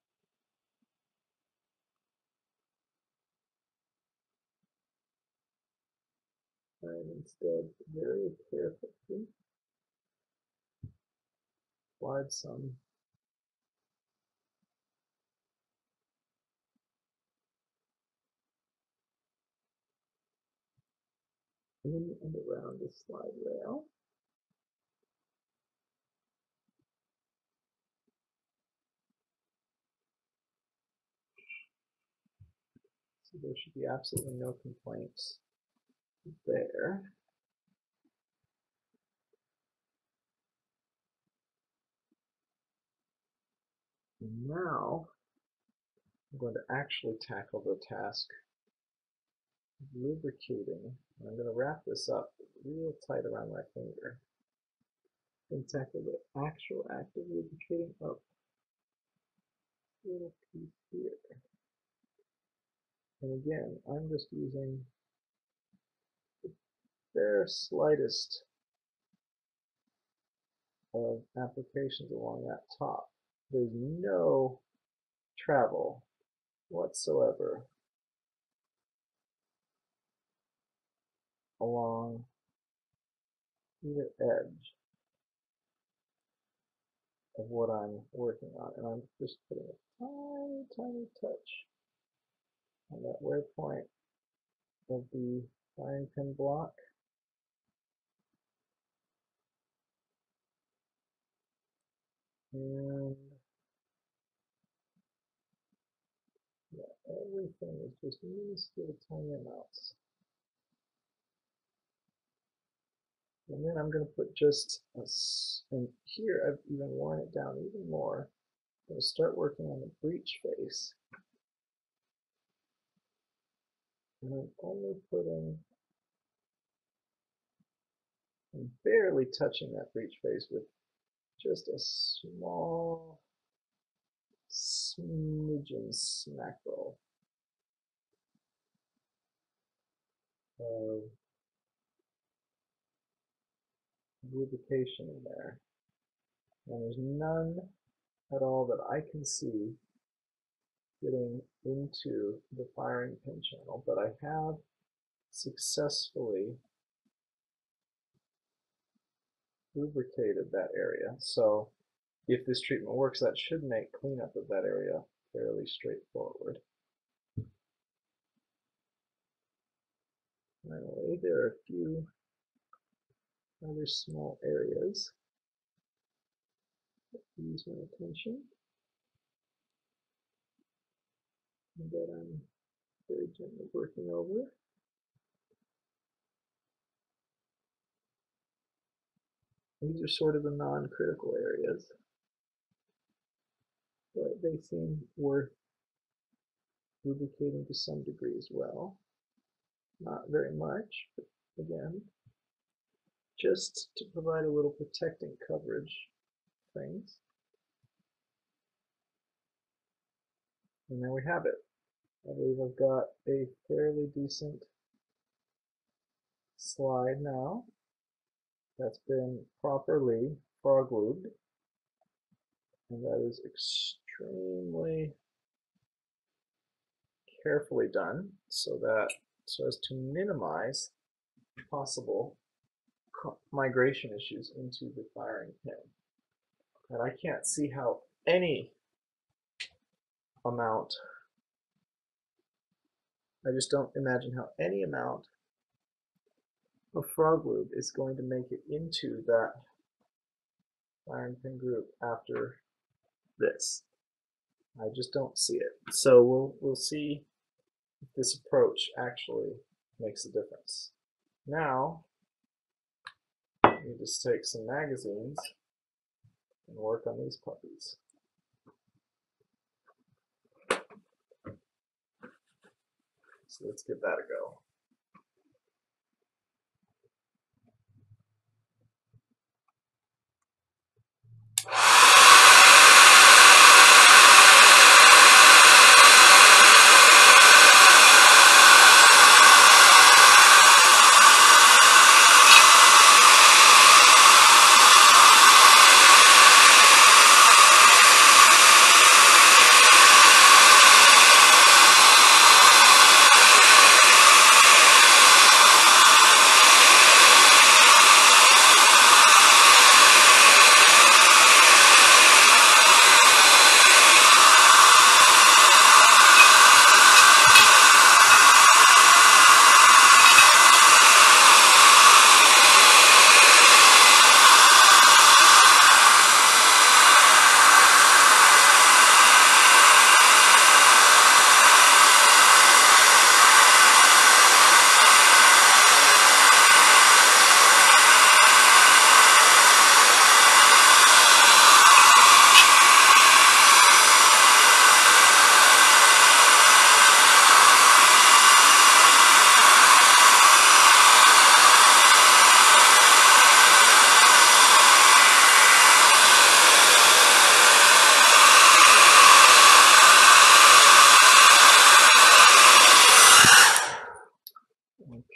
And instead, very carefully applied some in and around the slide rail. So there should be absolutely no complaints there. And now I'm going to actually tackle the task of lubricating. I'm going to wrap this up real tight around my finger and tackle the actual act of lubricating up this little piece here. And again, I'm just using the bare slightest of applications along that top. There's no travel whatsoever along either edge of what I'm working on. And I'm just putting a tiny, tiny touch on that wear point of the firing pin block. And yeah, everything is just minuscule tiny amounts. And then I'm going to put just and here I've even worn it down even more. I'm going to start working on the breech face. And I'm only putting, I'm barely touching that breech face with just a small smidgen smack roll of lubrication in there. And there's none at all that I can see getting into the firing pin channel, but I have successfully lubricated that area. So if this treatment works, that should make cleanup of that area fairly straightforward. Finally, there are a few other small areas that use my attention and that I'm very gently working over. These are sort of the non-critical areas, but they seem worth lubricating to some degree as well. Not very much, but again, just to provide a little protecting coverage things. And there we have it. I believe I've got a fairly decent slide now that's been properly frog lubed, and that is extremely carefully done so as to minimize possible migration issues into the firing pin. And I can't see how any amount, I just don't imagine how any amount of frog lube is going to make it into that firing pin group after this. I just don't see it. So we'll see if this approach actually makes a difference. Now, you just take some magazines and work on these puppies. So let's give that a go.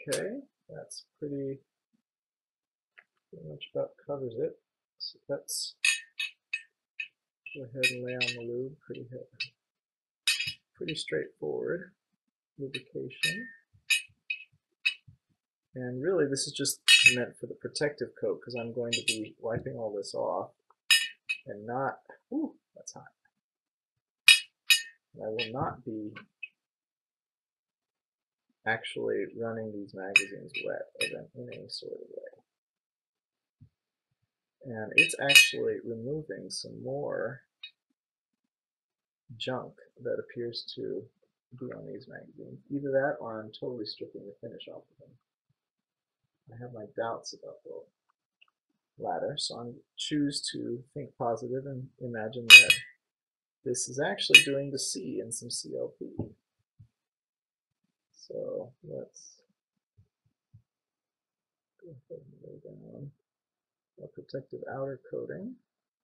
Okay, that's pretty much about covers it. So let's go ahead and lay on the lube. Pretty straightforward lubrication. And really this is just meant for the protective coat because I'm going to be wiping all this off and not, that's hot. I will not be actually running these magazines wet in any sort of way. And it's actually removing some more junk that appears to be on these magazines. Either that or I'm totally stripping the finish off of them. I have my doubts about the latter, so I choose to think positive and imagine that this is actually doing the C in some CLP. So let's go ahead and lay down a protective outer coating.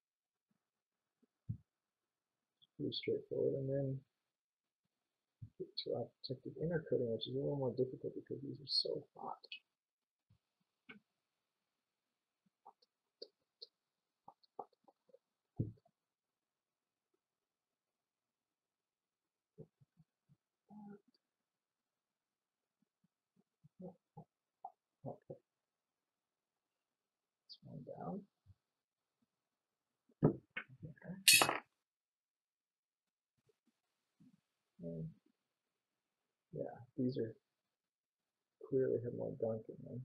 Pretty straightforward, and then get to our protective inner coating, which is a little more difficult because these are so hot. Okay, let's one down. Okay. And yeah, these are clearly have more gunk in them.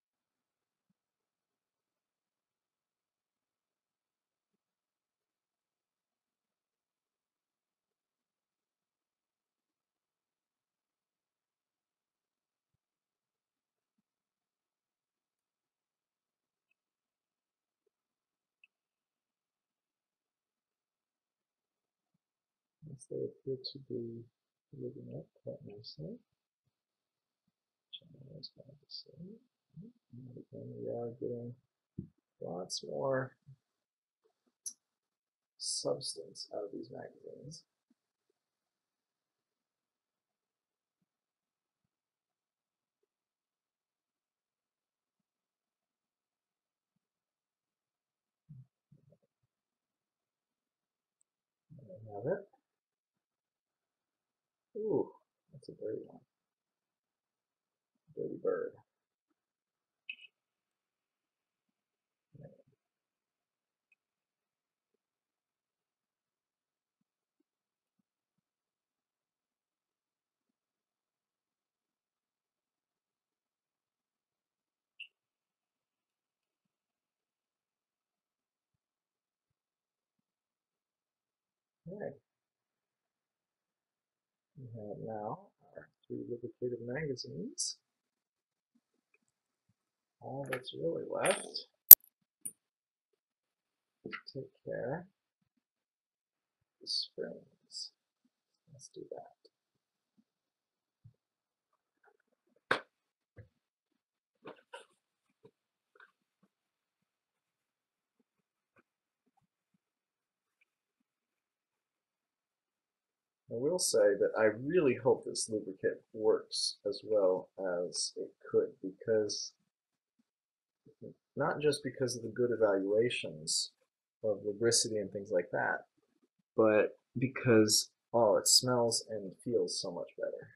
Yes, they appear to be living up quite nicely, which I'm always glad to see. And again, we are getting lots more substance out of these magazines. There we have it. Ooh, that's a dirty one. Dirty bird. Okay. We have now our 3 lubricated magazines. All that's really left is to take care of the springs. Let's do that. I will say that I really hope this lubricant works as well as it could, because not just because of the good evaluations of lubricity and things like that, but because, oh, it smells and feels so much better.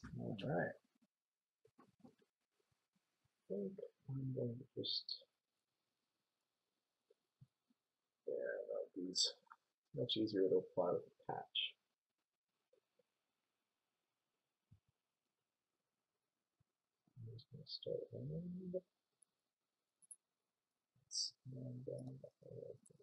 Alright. I think I'm going to just these much easier to apply with a patch. I'm just going to start and down the whole thing.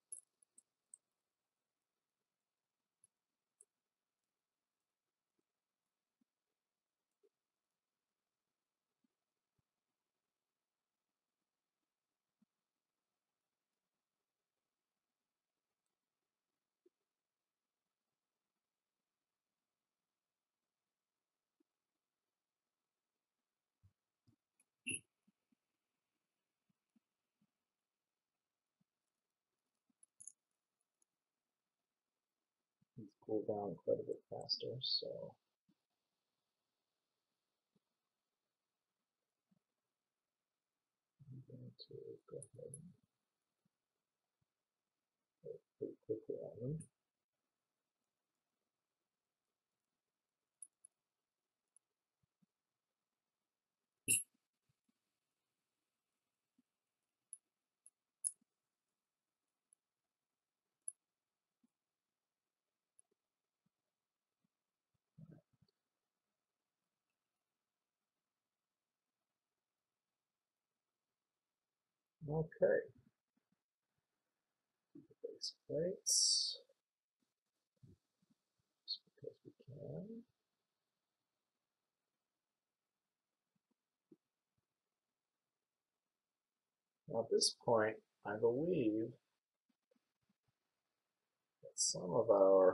These cool down quite a bit faster, so I'm going to go ahead and go pretty quickly on them. Okay. Base plates. Just because we can. Now at this point, I believe that some of our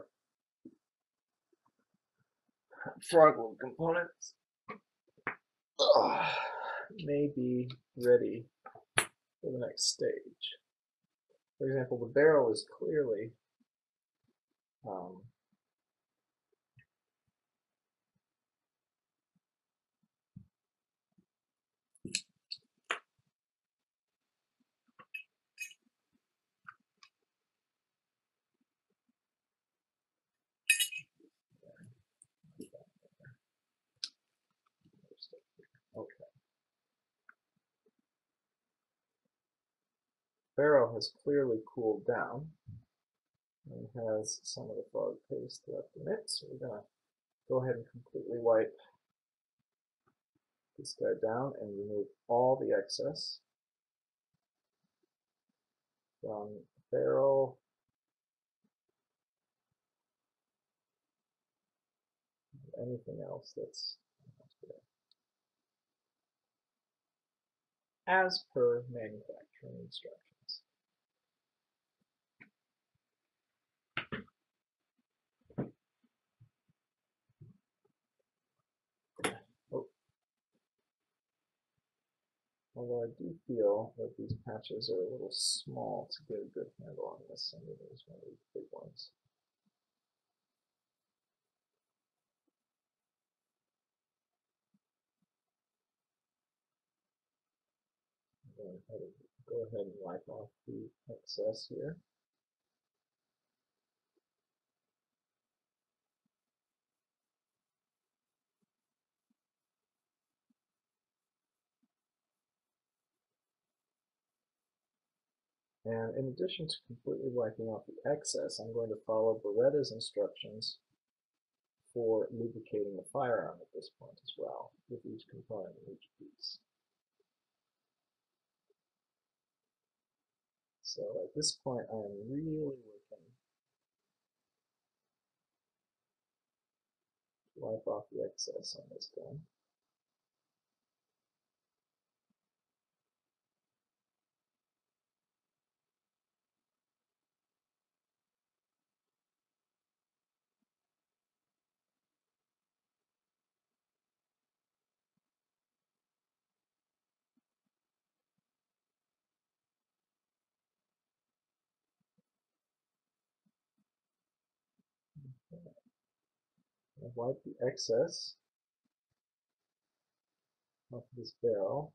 frog components may be ready for the next stage. For example, the barrel is clearly okay. Barrel has clearly cooled down and has some of the frog paste left in it, so we're going to go ahead and completely wipe this guy down and remove all the excess from the barrel. Anything else that's there. As per manufacturing instructions. Oh. Although I do feel that these patches are a little small to get a good handle on this, and maybe there's one of these big ones. Go ahead and wipe off the excess here. And in addition to completely wiping off the excess, I'm going to follow Beretta's instructions for lubricating the firearm at this point as well, with each component and each piece. So at this point, I am really working to wipe off the excess on this gun. I've wiped the excess off this barrel.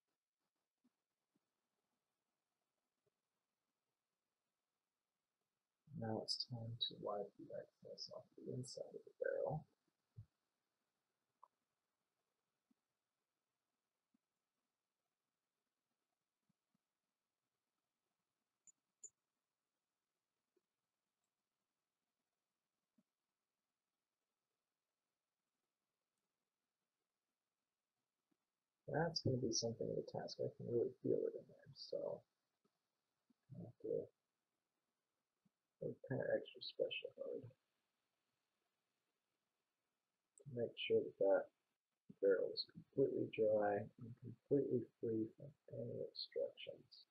Now it's time to wipe the excess off the inside of the barrel. That's going to be something of a task. I can really feel it in there, so I have to work kind of extra special hard to make sure that that barrel is completely dry and completely free from any obstructions.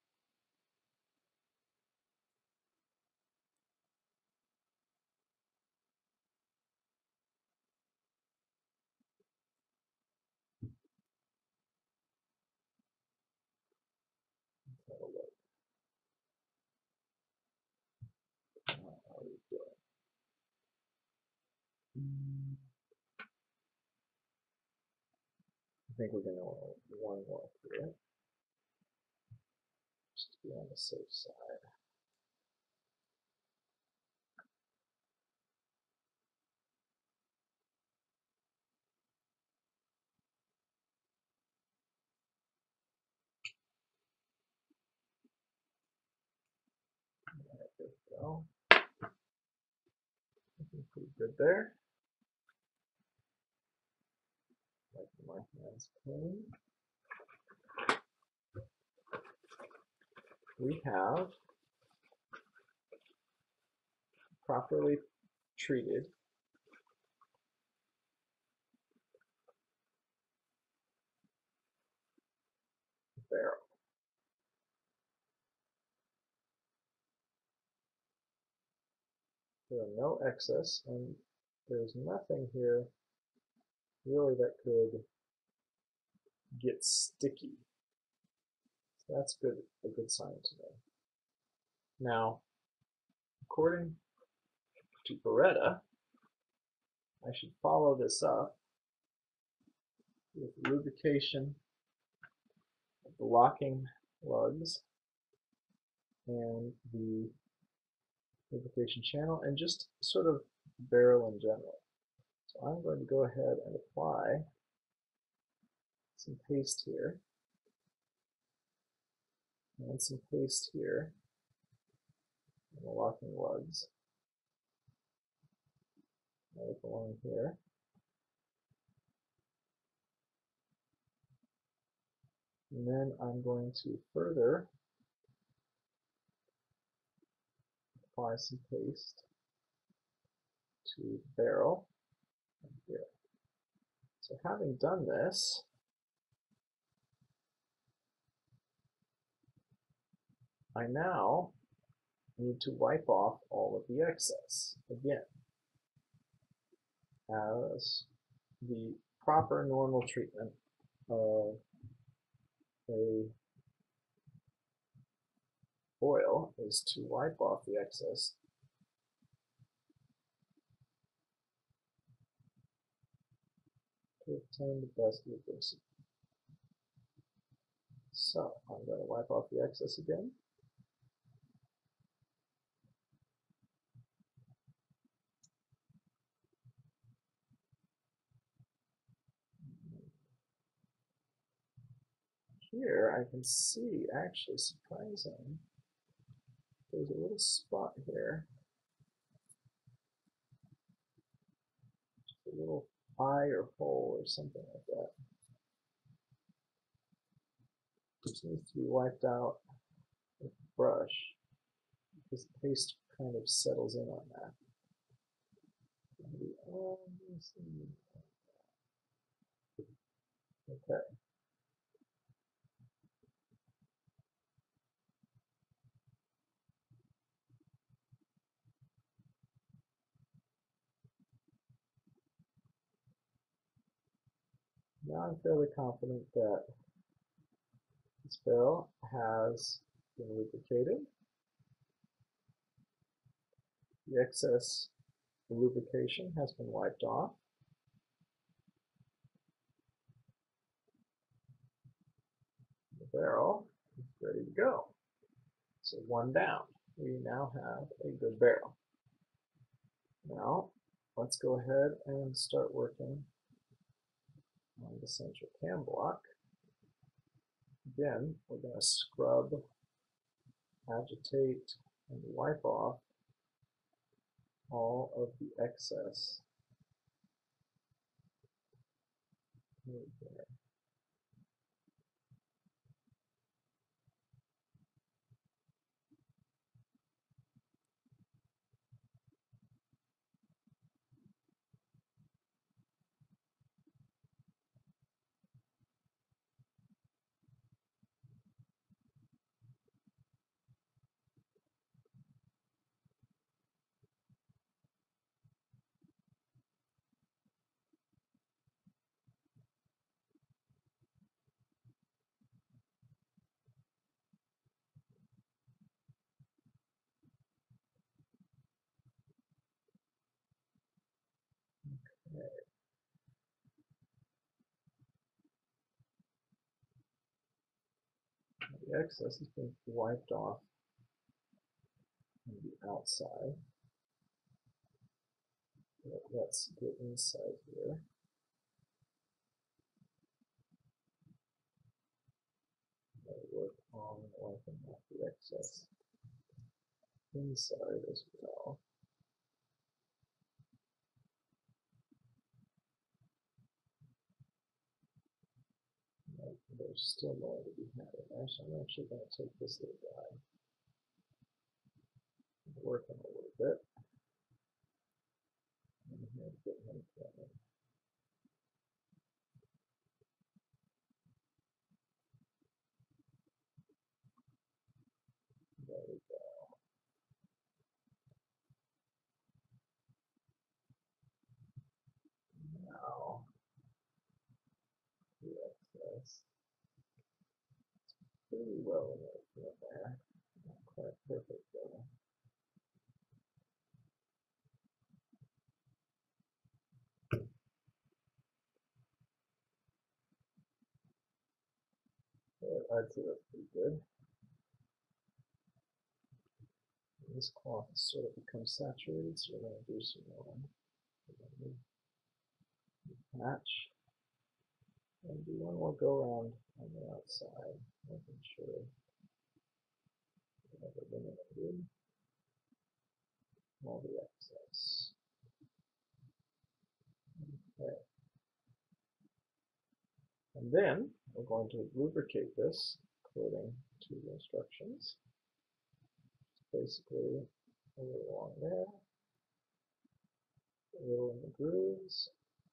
Let's have a look. How are we doing? I think we're going to want one more here, just to be on the safe side. There we go. Looking pretty good there. Wiping my hands clean. We have properly treated barrel. There are no excess, and there's nothing here really that could get sticky. So that's good, a good sign to me. Now, according to Beretta, I should follow this up with lubrication of the locking lugs and the lubrication channel and just sort of barrel in general. So I'm going to go ahead and apply some paste here and some paste here on the locking lugs right along here. And then I'm going to further apply some paste to the barrel right here. So having done this, I now need to wipe off all of the excess again, as the proper normal treatment of a oil is to wipe off the excess to obtain the best lubricity. So I'm going to wipe off the excess again. Here I can see, actually surprising, there's a little spot here, just a little eye or hole or something like that, which needs to be wiped out with a brush because the paste kind of settles in on that. Okay. Now I'm fairly confident that this barrel has been lubricated. The excess lubrication has been wiped off. The barrel is ready to go. So one down. We now have a good barrel. Now let's go ahead and start working on the central cam block. Again, we're going to scrub, agitate, and wipe off all of the excess right there. the excess has been wiped off on the outside. Let's get inside here. Work on wiping off the excess inside as well. There's still more to be had in there, so I'm actually going to take this little guy and work on a little bit. And get him going. There we go. Now, the excess. Pretty well in there. Not quite perfect though. But I'd say that's pretty good. This cloth has sort of become saturated, so we're going to do some more. Patch. And do one more go around on the outside, making sure we have eliminated all the excess. Okay. And then we're going to lubricate this according to the instructions. Basically, a little along there, a little in the grooves,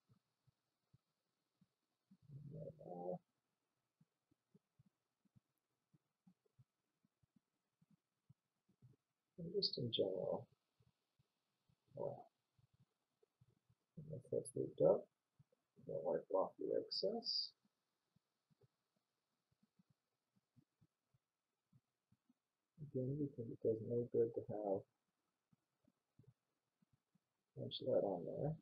and just in general. Wow. Once that's lubed up, we'll wipe off the excess. Again, because it does no good to have a bunch of that on there.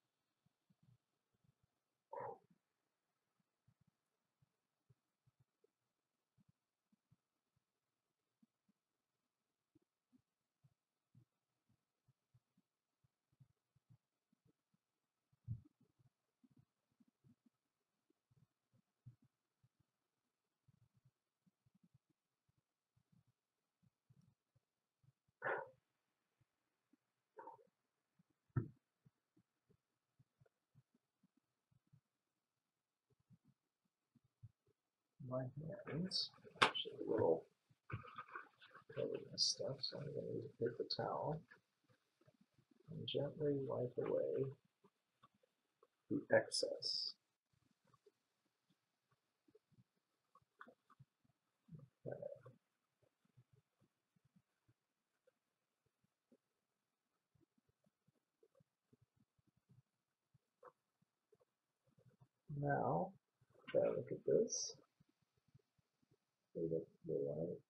My hands actually a little covered in stuff, so I'm going to use a paper towel and gently wipe away the excess. Okay. Now, look at this. The light.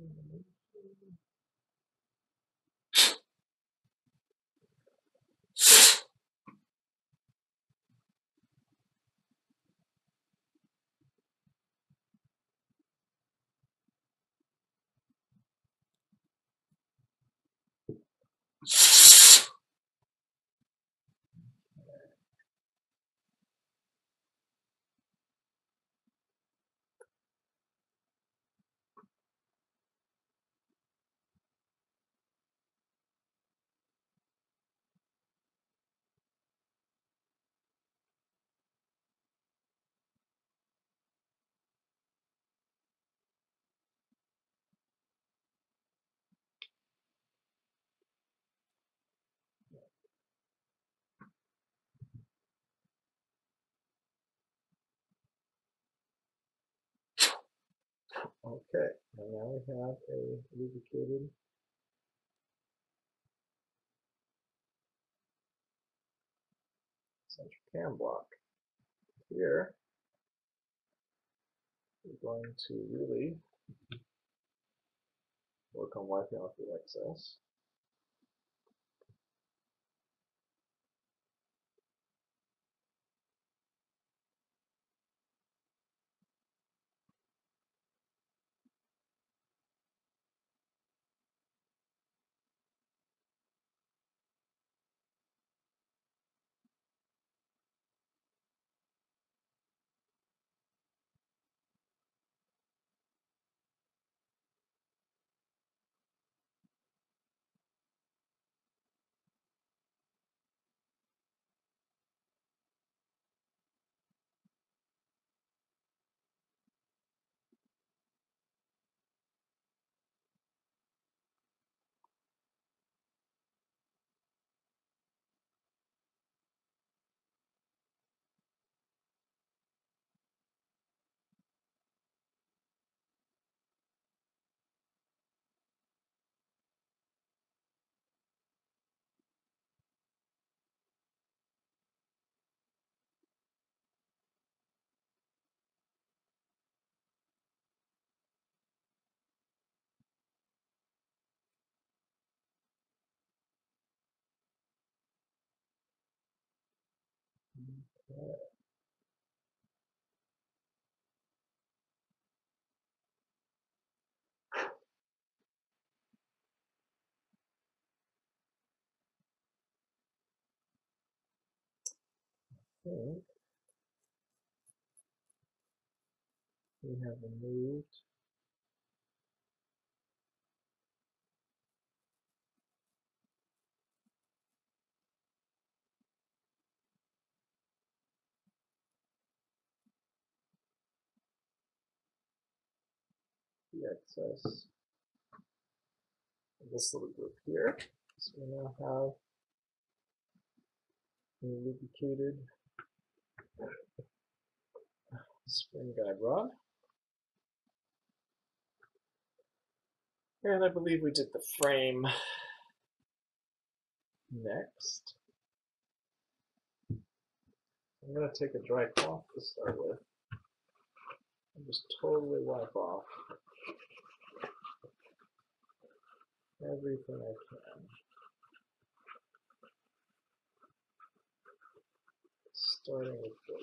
Okay, and now we have a lubricated central cam block. Here, we're going to really work on wiping off the excess. Okay. I think we have removed the excess of this little group here. So we now have a lubricated spring guide rod. And I believe we did the frame next. I'm going to take a dry cloth to start with and just totally wipe off everything I can. Starting with this.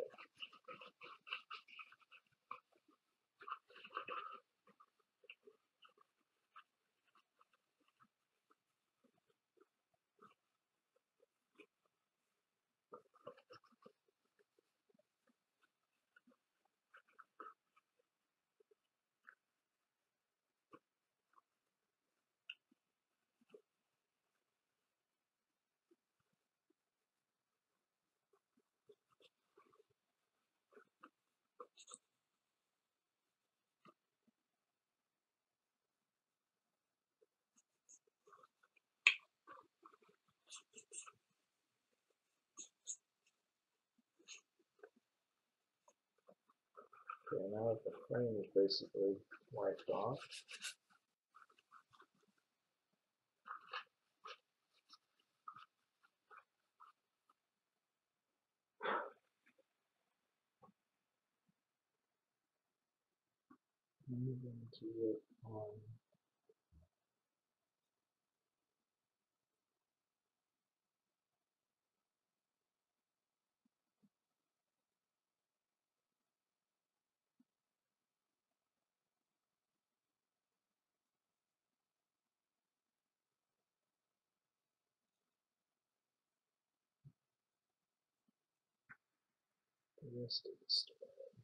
Okay, now that the frame is basically wiped off, I'm going to work on the rest of the story.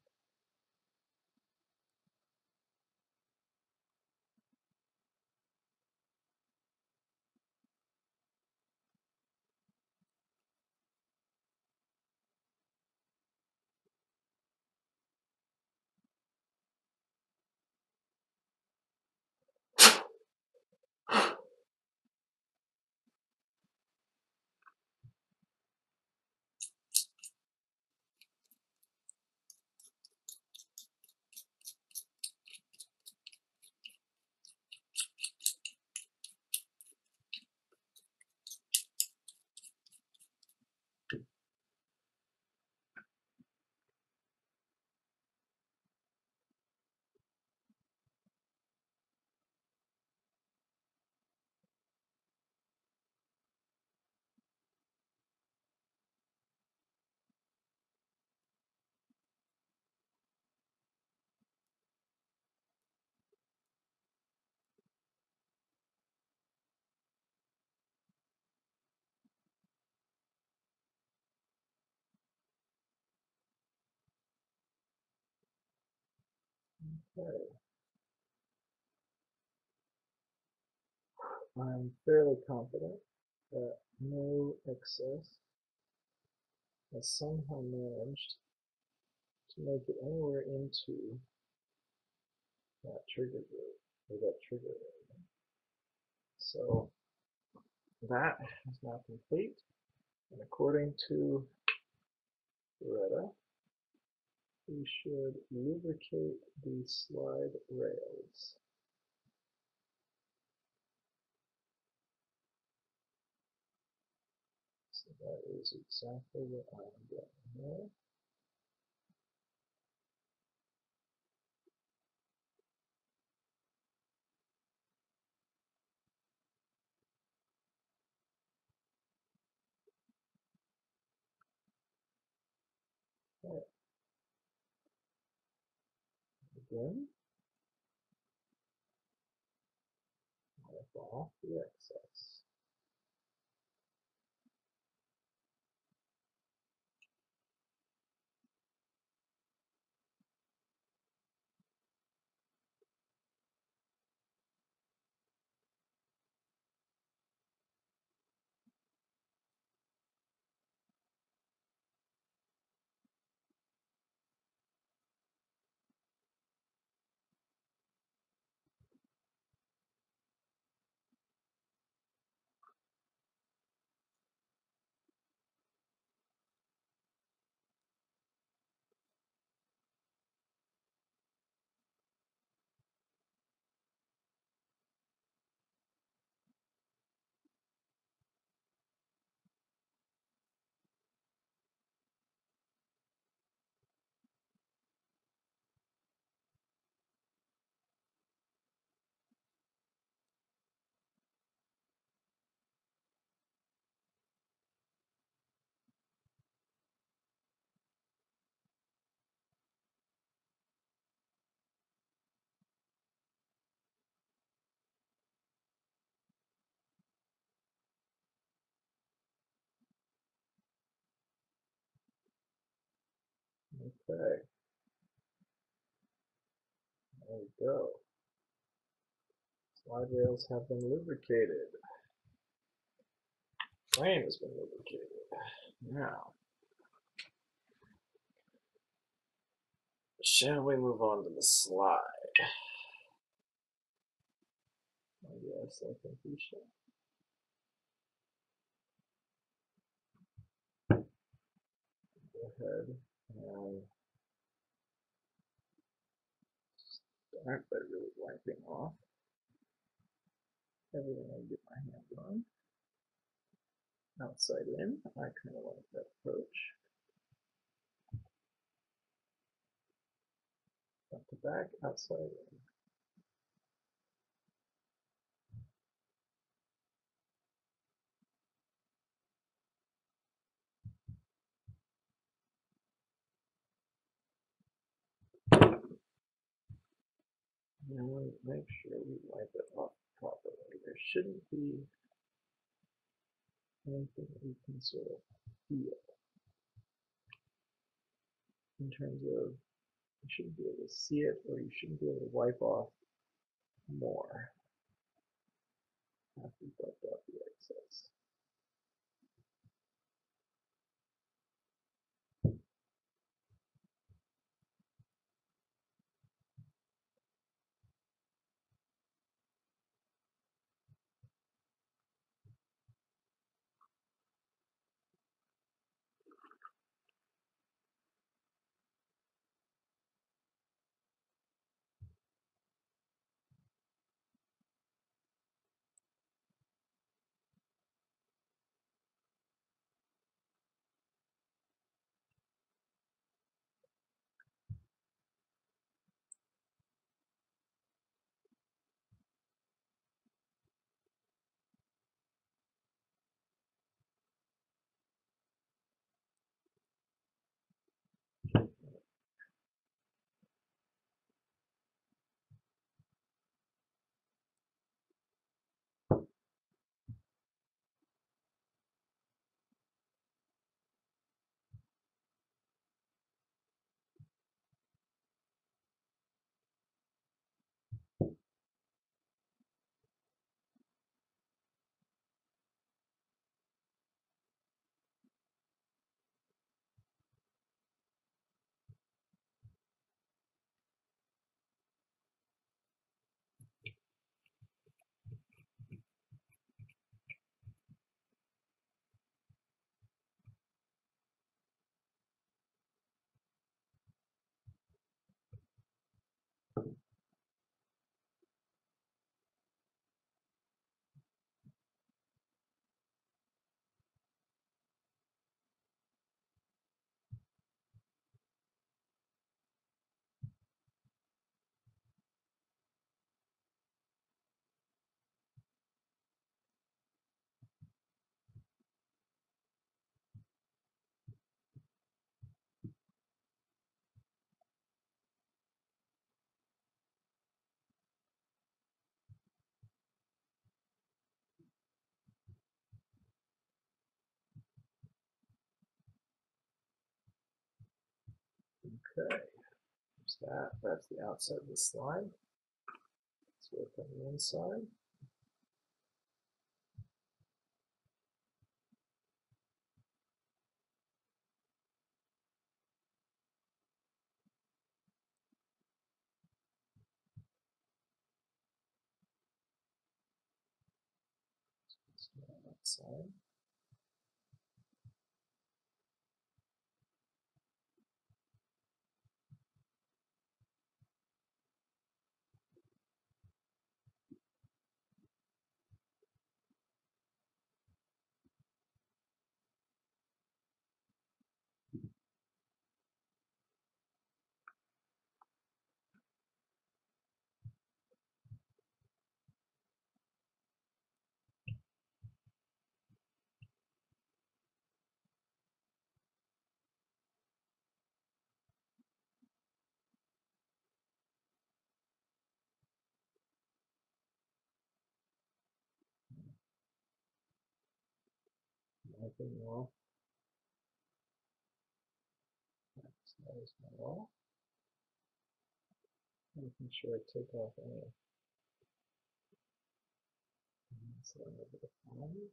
Okay. I'm fairly confident that no excess has somehow managed to make it anywhere into that trigger group or that trigger area. So that is now complete, and according to Beretta, we should lubricate the slide rails. So that is exactly what I'm doing here. Again, wipe off the excess. Okay, there we go. Slide rails have been lubricated. Frame has been lubricated. Now, shall we move on to the slide? Yes, I think we should. Go ahead and start by really wiping off everything I get my hands on. Outside in, I kind of like that approach. Front to back, outside in. Now we make sure we wipe it off properly. There shouldn't be anything that you can sort of feel in terms of you shouldn't be able to see it or you shouldn't be able to wipe off more after you've wiped off the excess. Okay, there's that. That's the outside of the slide. Let's work on the inside. On that side. Marking wall. That is my wall. Making sure I take off any inside of the file.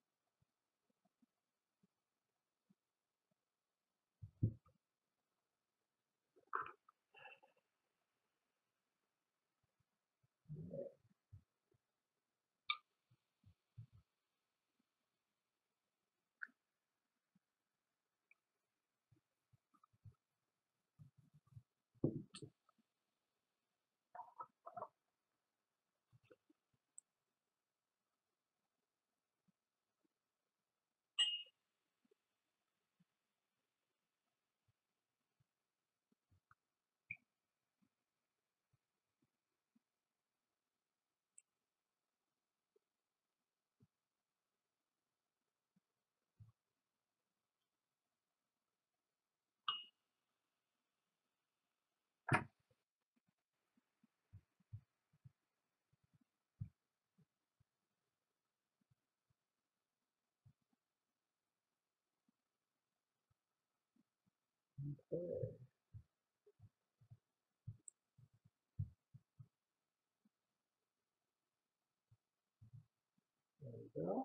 Okay. There we go.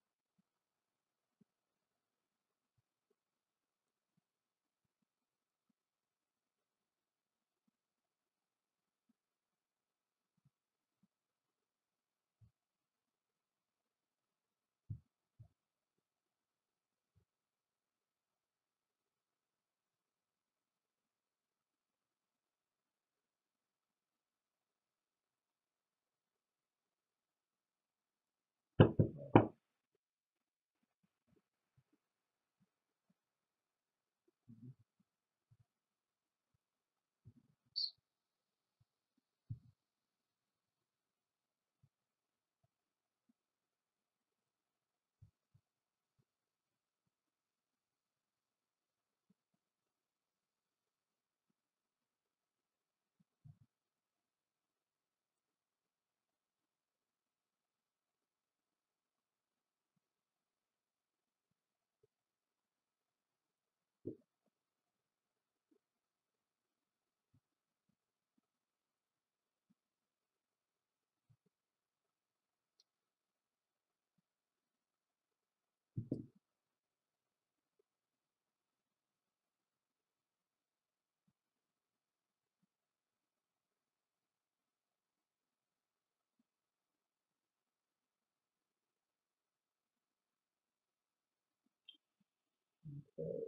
Okay.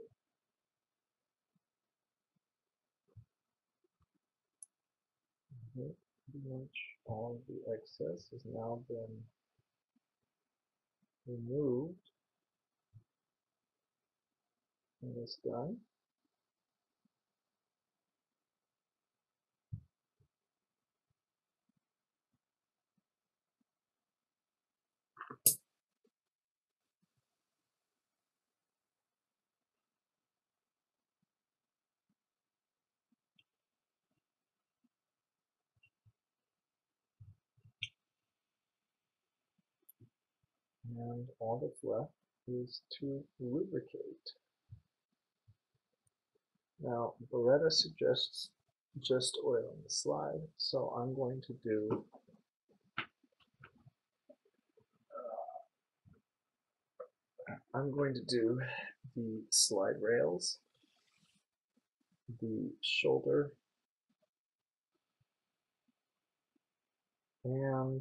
Pretty much all of the excess has now been removed and it's done. And all that's left is to lubricate Now, Beretta suggests just oiling the slide, so I'm going to do the slide rails, the shoulder, and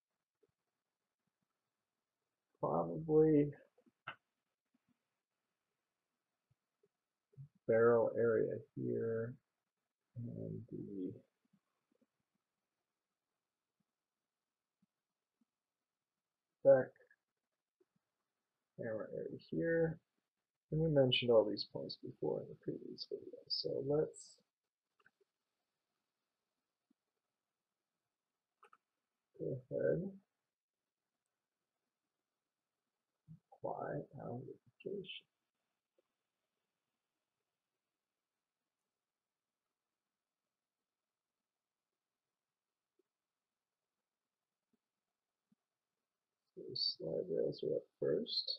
probably barrel area here, and the back camera area here. And we mentioned all these points before in the previous video. So let's go ahead and apply our modification. So the slide rails are up first.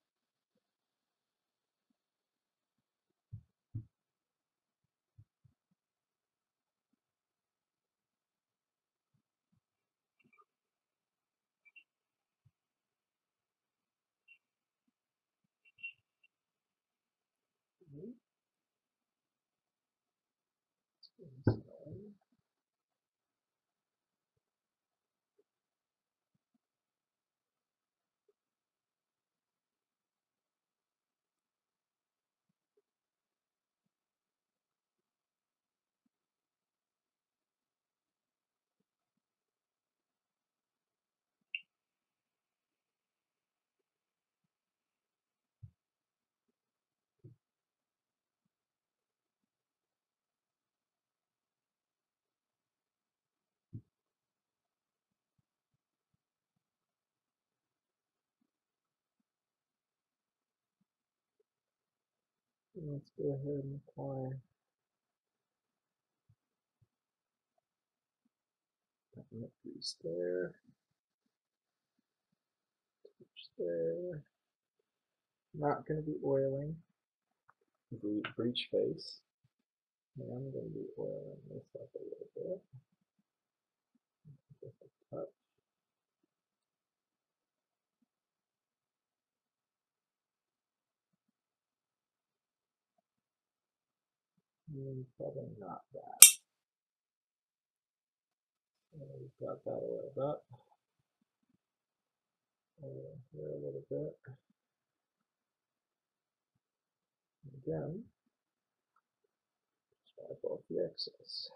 Let's go ahead and apply that grease there, touch there. Not going to be oiling the breech face. And I'm going to be oiling this up a little bit. Just a touch. And probably not that. We've got that oiled up. Here a little bit. Again, wipe off the excess.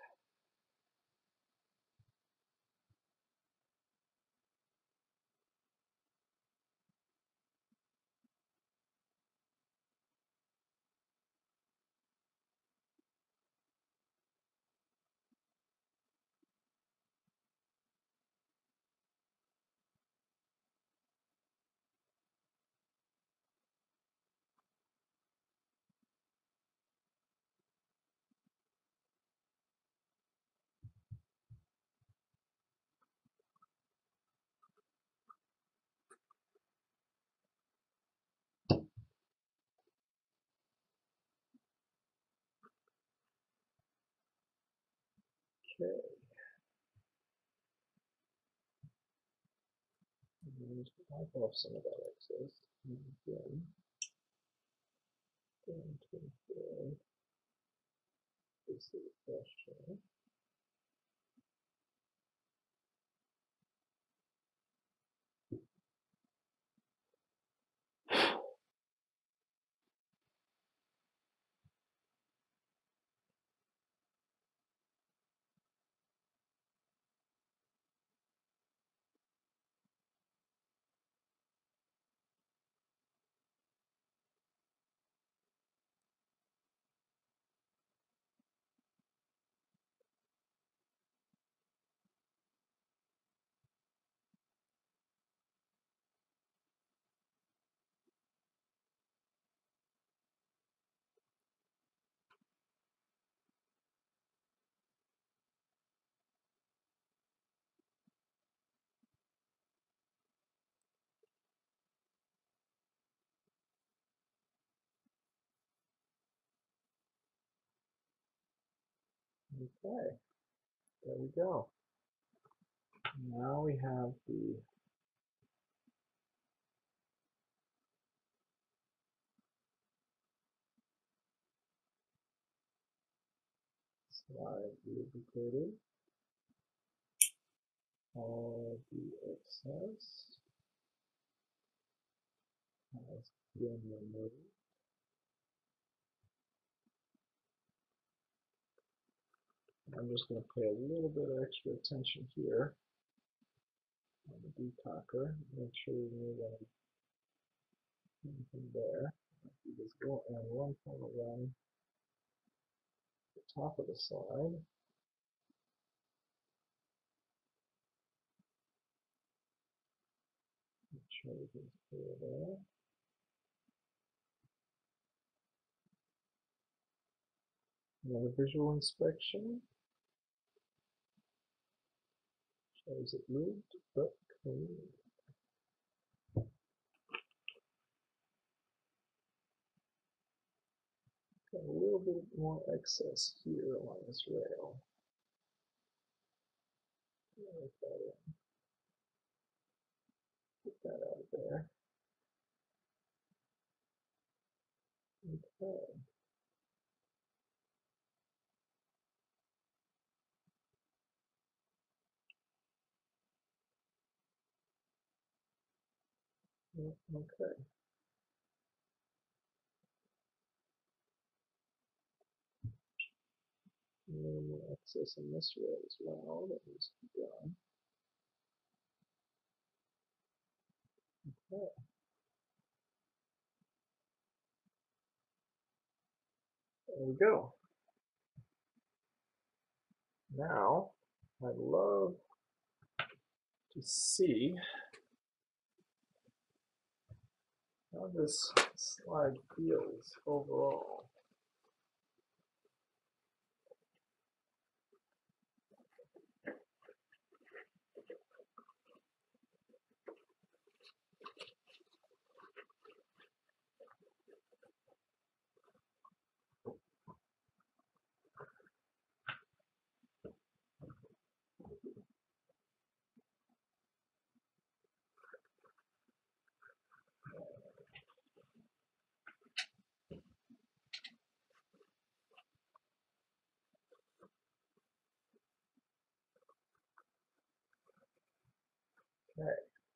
Okay. And just wipe off some of that excess. And again, going to employ this little brush here. Okay, there we go. Now we have the slide lubricated. All the excess has been removed. I'm just going to pay a little bit of extra attention here on the decocker. Make sure we remove anything there. We just go and one final run the top of the slide. Make sure everything's clear there. Another visual inspection shows it moved but clean. Got a little bit more excess here along this rail. Work that in. Get that out of there. Okay. Okay. A little more excess in this rail as well that needs to be done. Okay. There we go. Now, I'd love to see how this slide feels overall. Okay,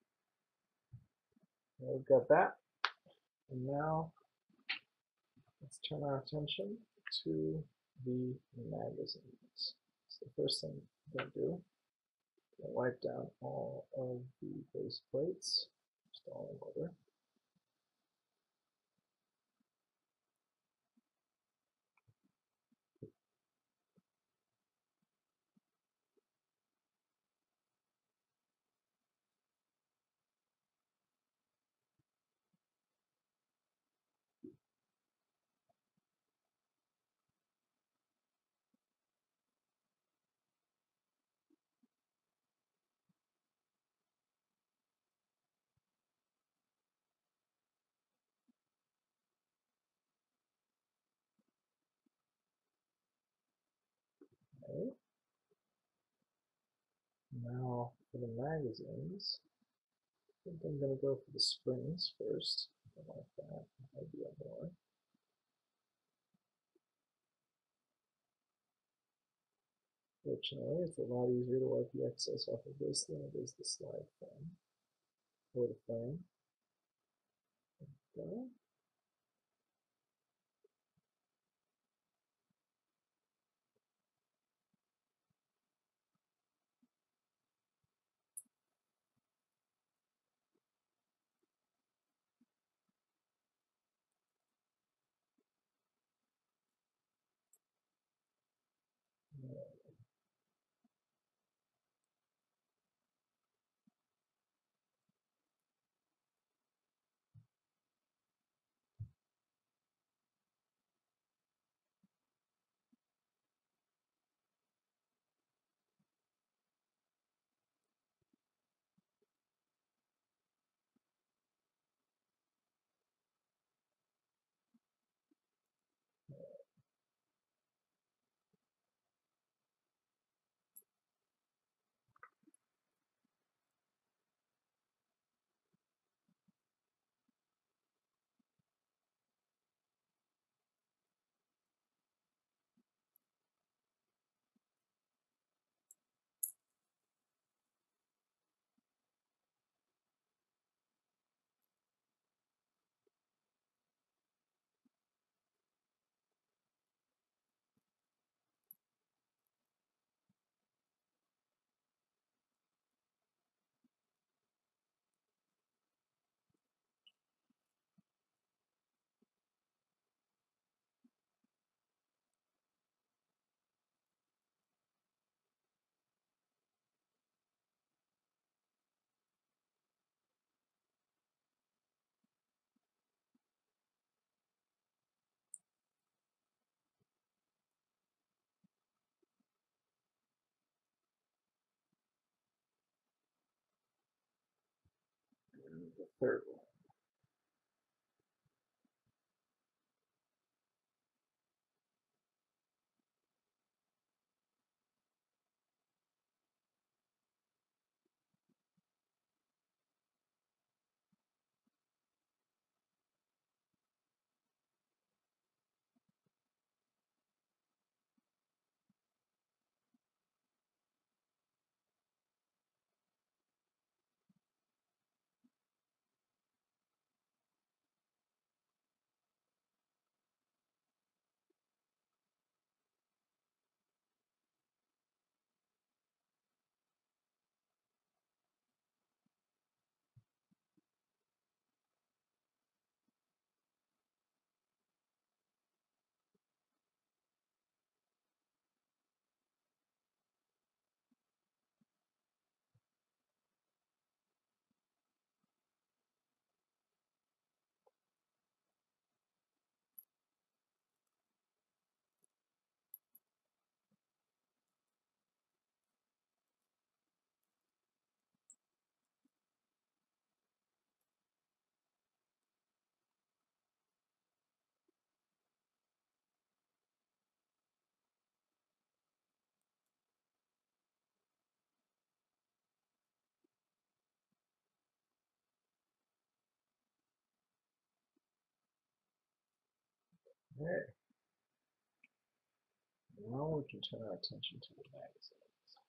now we've got that. And now let's turn our attention to the magazines. So the first thing I'm going to do is wipe down all of the base plates, just all in order. Okay. Now for the magazines, I think I'm going to go for the springs first. I like that idea more. Fortunately, it's a lot easier to wipe the excess off of this than it is the slide frame or the frame. Okay. the third one. Okay, now we can turn our attention to the magazines.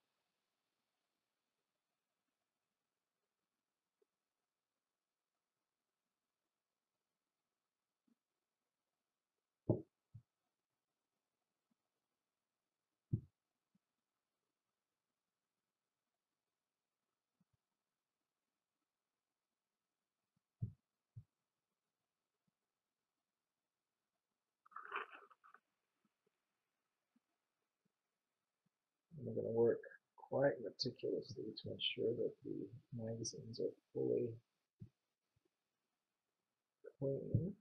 And we're going to work quite meticulously to ensure that the magazines are fully clean.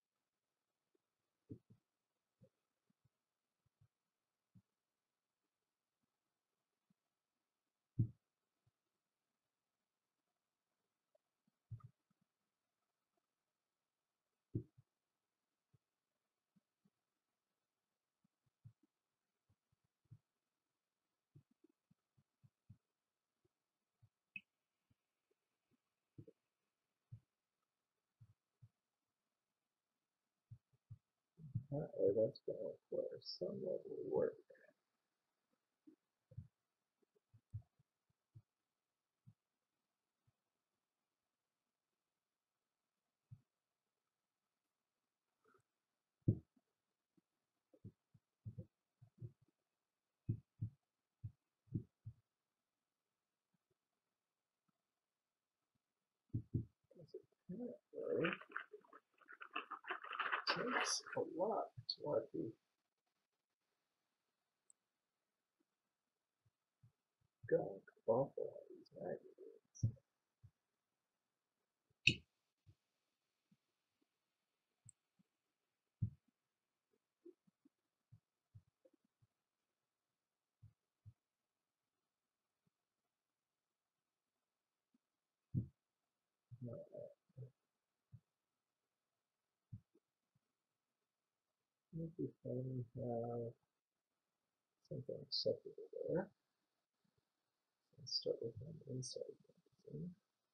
Apparently that's going to require some level of work. Apparently it takes a lot to let the gunk off of these magazines. Now, if we finally have something acceptable there, let's start with an inside magazine.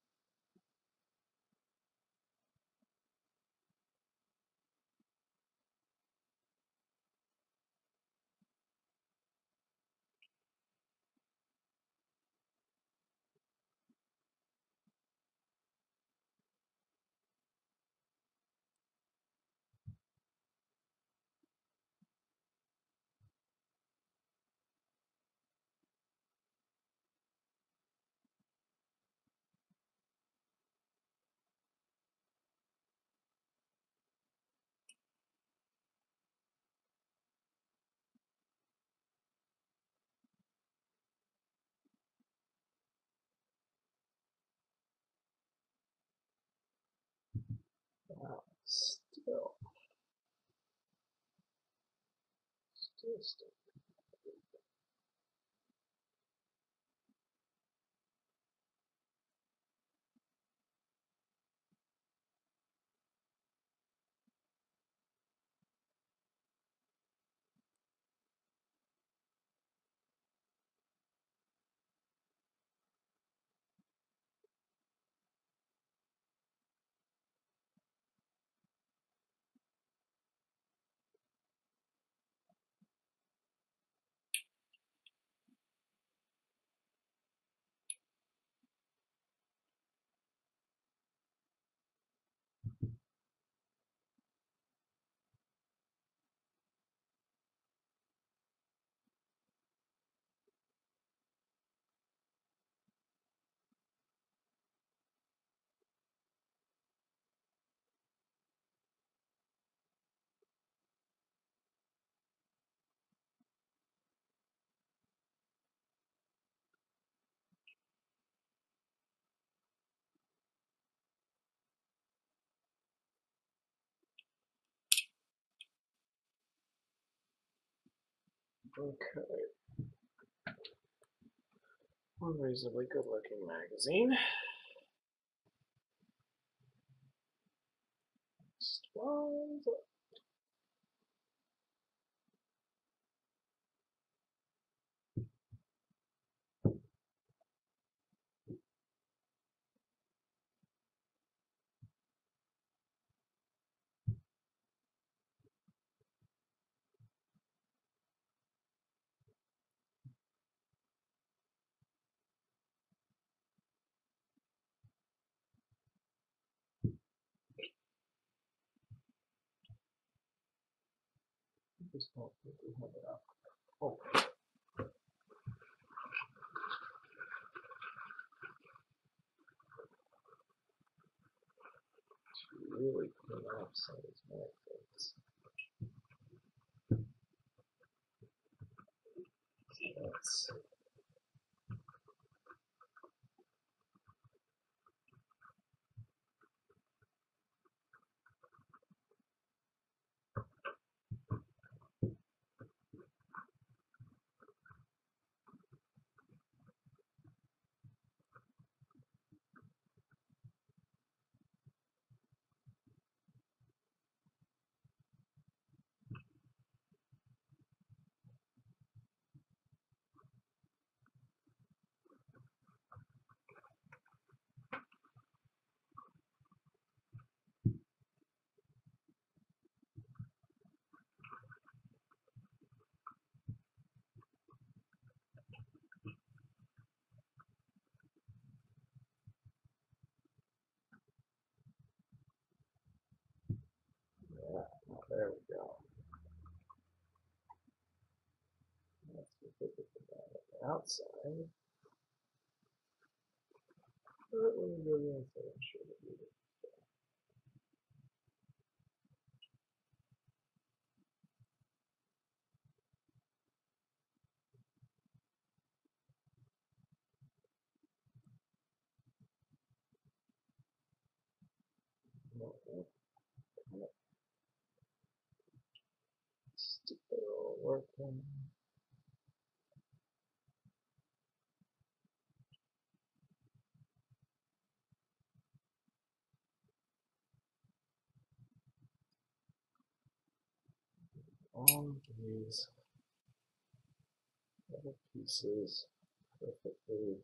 Wow, still. Okay. A reasonably good looking magazine. Next one. Just don't think we have enough. Oh, to really clean up some of these more things. Let's see. Yeah, there we go. Let's put that on the outside. But when we go to the inside, I'm sure that we do. No, kind of still working. All these other pieces perfectly.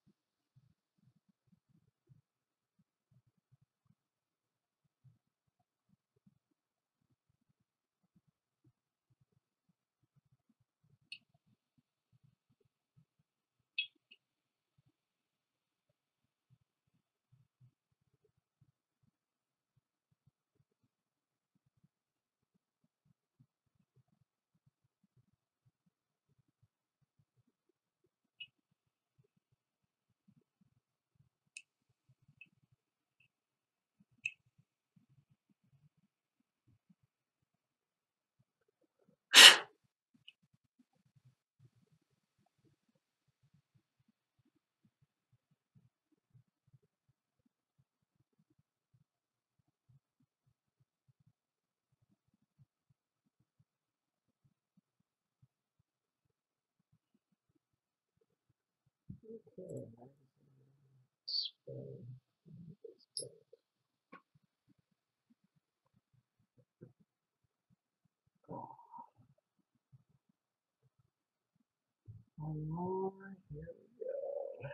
Okay, spin. Oh, one more. Here we go.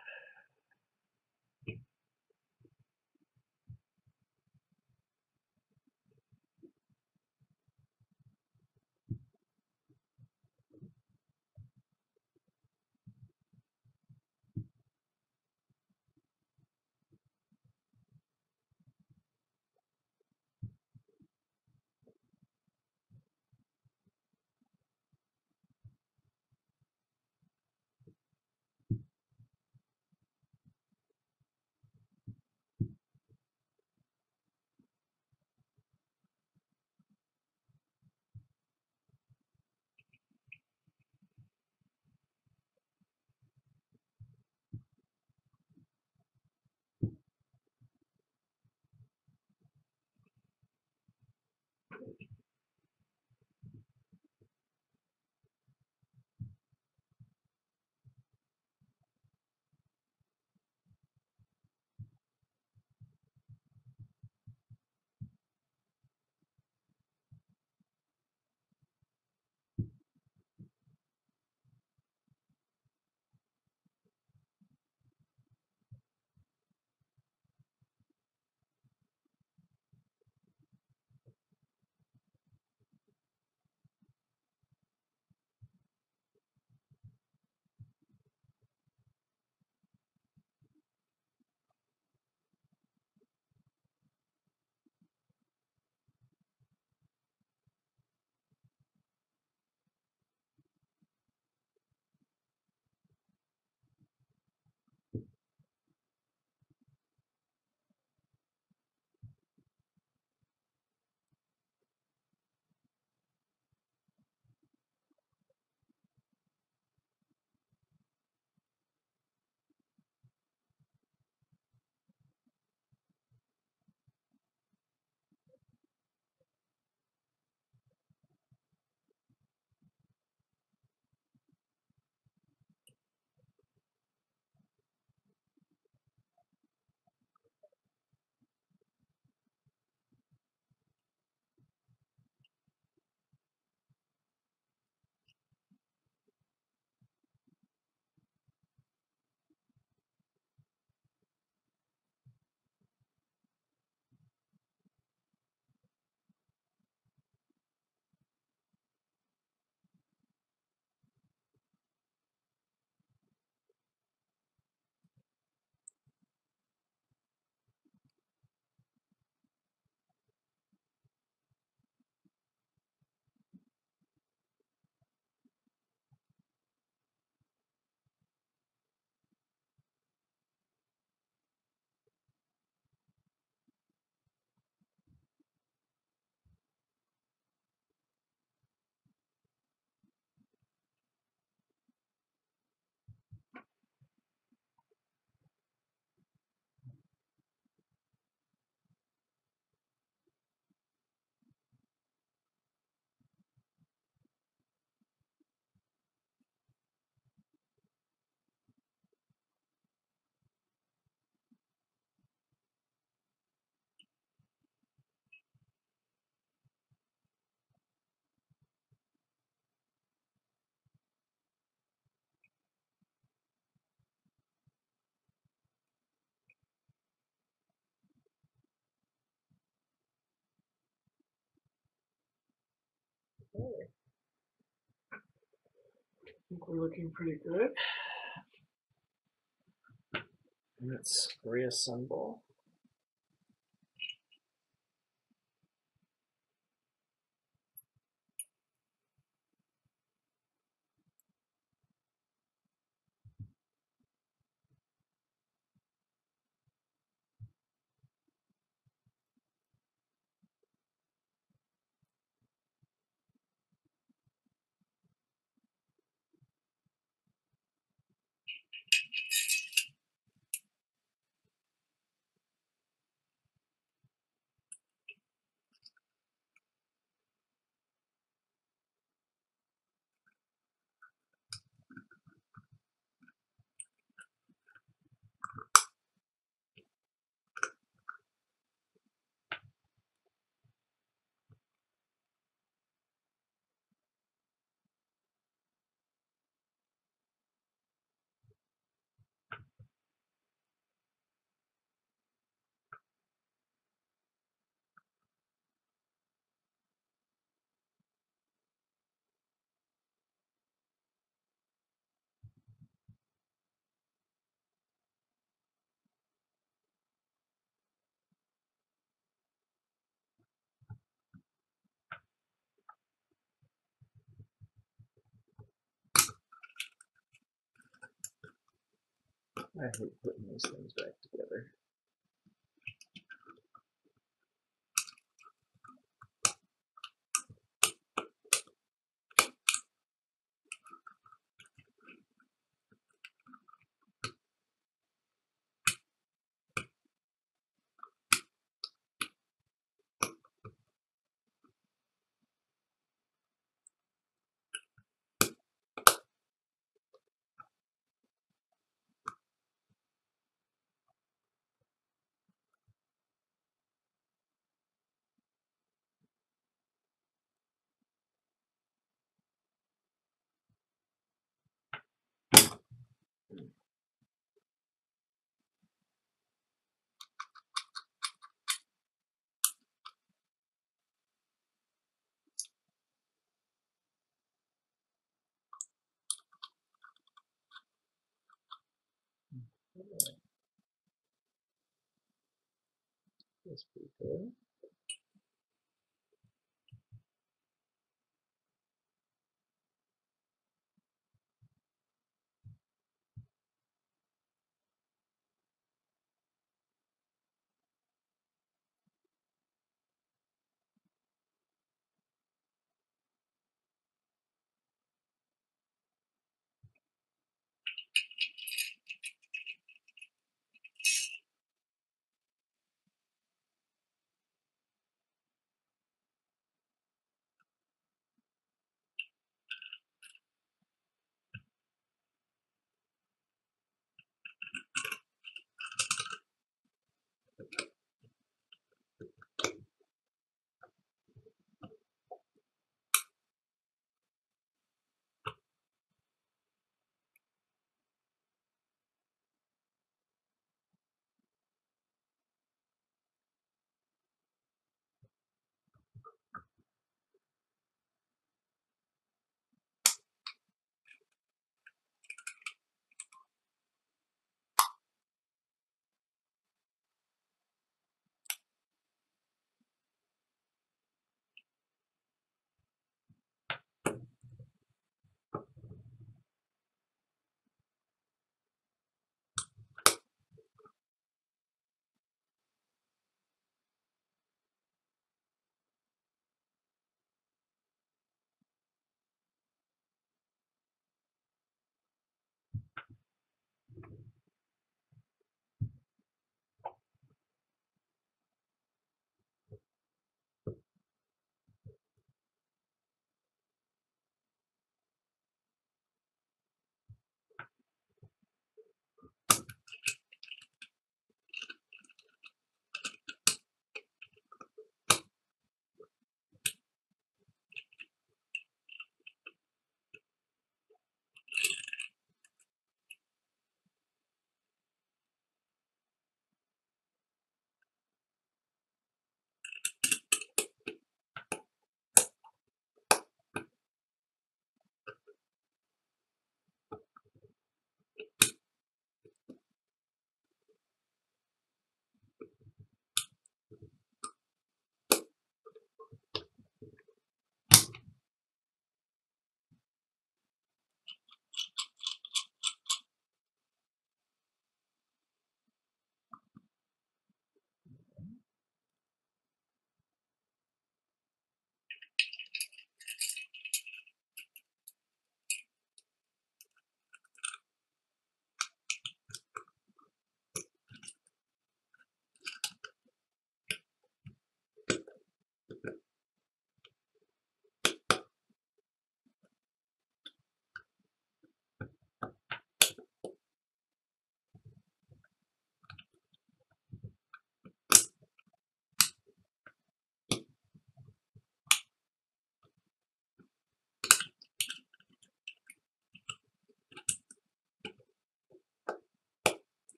think we're looking pretty good. Let's reassemble. I hate putting these things back together. That's pretty good.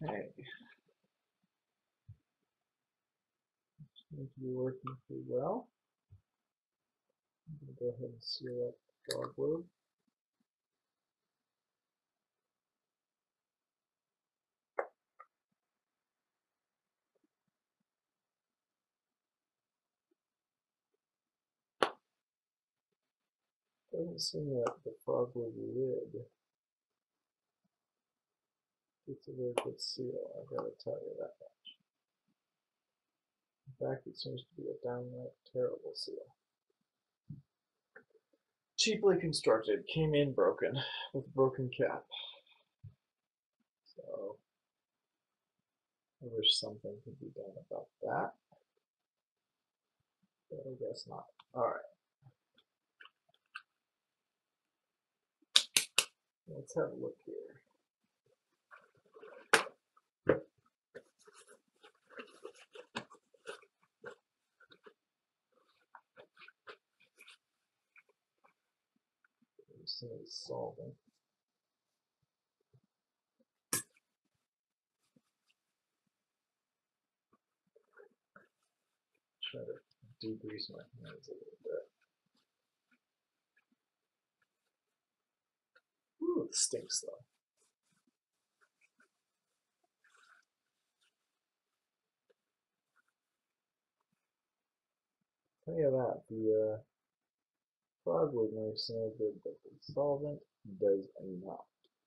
Okay. Seems to be working pretty well. I'm going to go ahead and seal up the frog lobe. Doesn't seem that the frog lobe lid gets a very good seal, I've got to tell you that much. In fact, it seems to be a downright terrible seal. Cheaply constructed, came in broken, with a broken cap. So, I wish something could be done about that. But I guess not. Alright. Let's have a look here. Some of the solvent. Try to degrease my hands a little bit. Ooh, it stinks though. Tell you that, the frog would makes no good, but the solvent does not.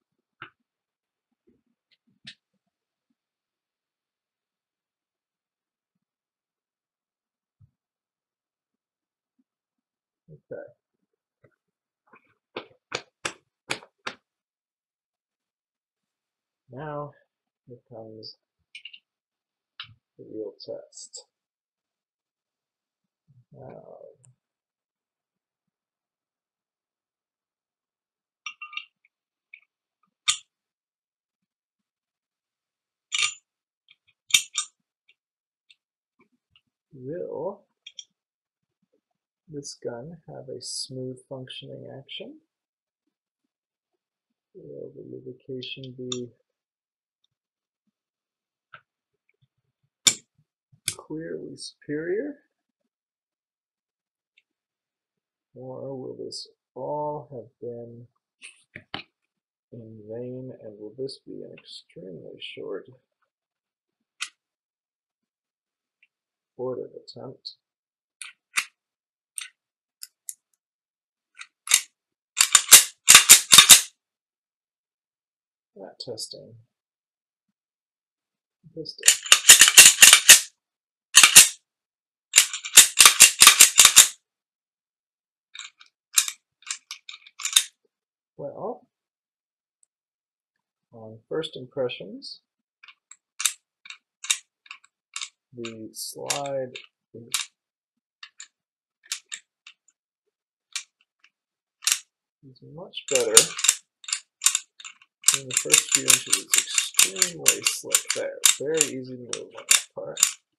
Okay. Now, here comes the real test. Now, will this gun have a smooth functioning action? Will the lubrication be clearly superior? Or will this all have been in vain, and will this be an extremely short abortive attempt? Not testing. Pistol. Well, on first impressions, the slide is much better in the first few inches. It's extremely slick there. Very easy to move on that part.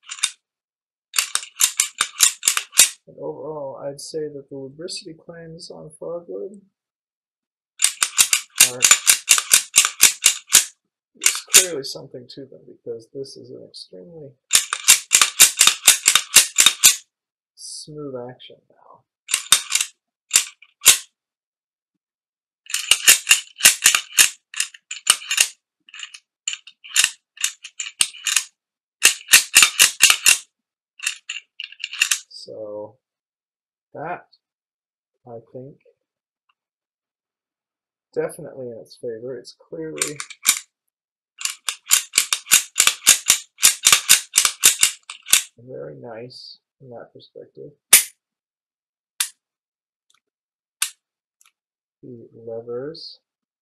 And overall, I'd say that the lubricity claims on frog lobe are there's clearly something to them, because this is an extremely smooth action now. So that, I think, definitely in its favor. It's clearly very nice from that perspective. The levers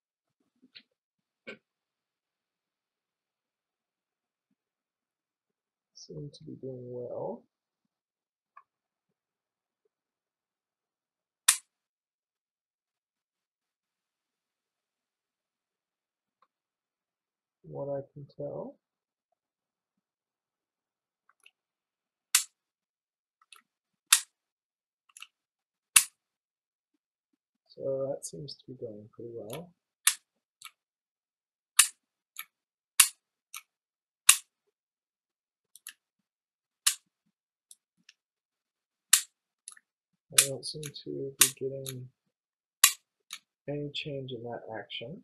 seem to be doing well. From what I can tell. So that seems to be going pretty well. I don't seem to be getting any change in that action.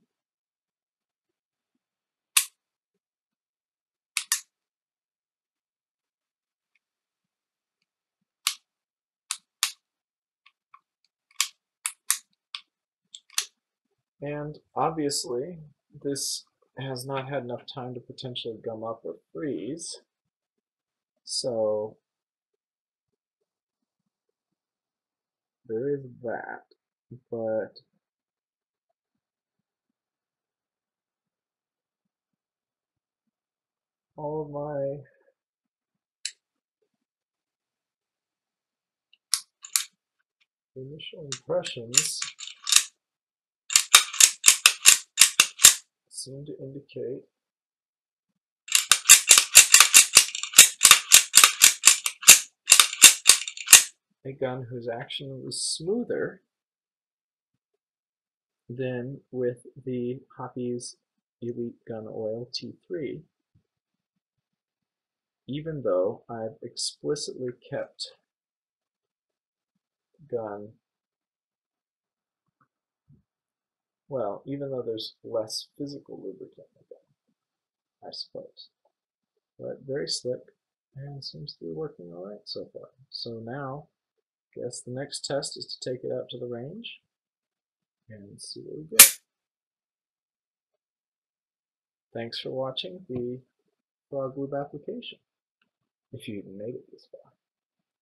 And obviously, this has not had enough time to potentially gum up or freeze. So there is that. But all of my initial impressions seem to indicate a gun whose action was smoother than with the Hoppe's Elite Gun Oil T3, even though I've explicitly kept the gun, well, even though there's less physical lubricant in the gun, I suppose. But very slick and seems to be working all right so far. So now, I guess the next test is to take it out to the range and see what we get. Thanks for watching the Frog Lube application, if you even made it this far.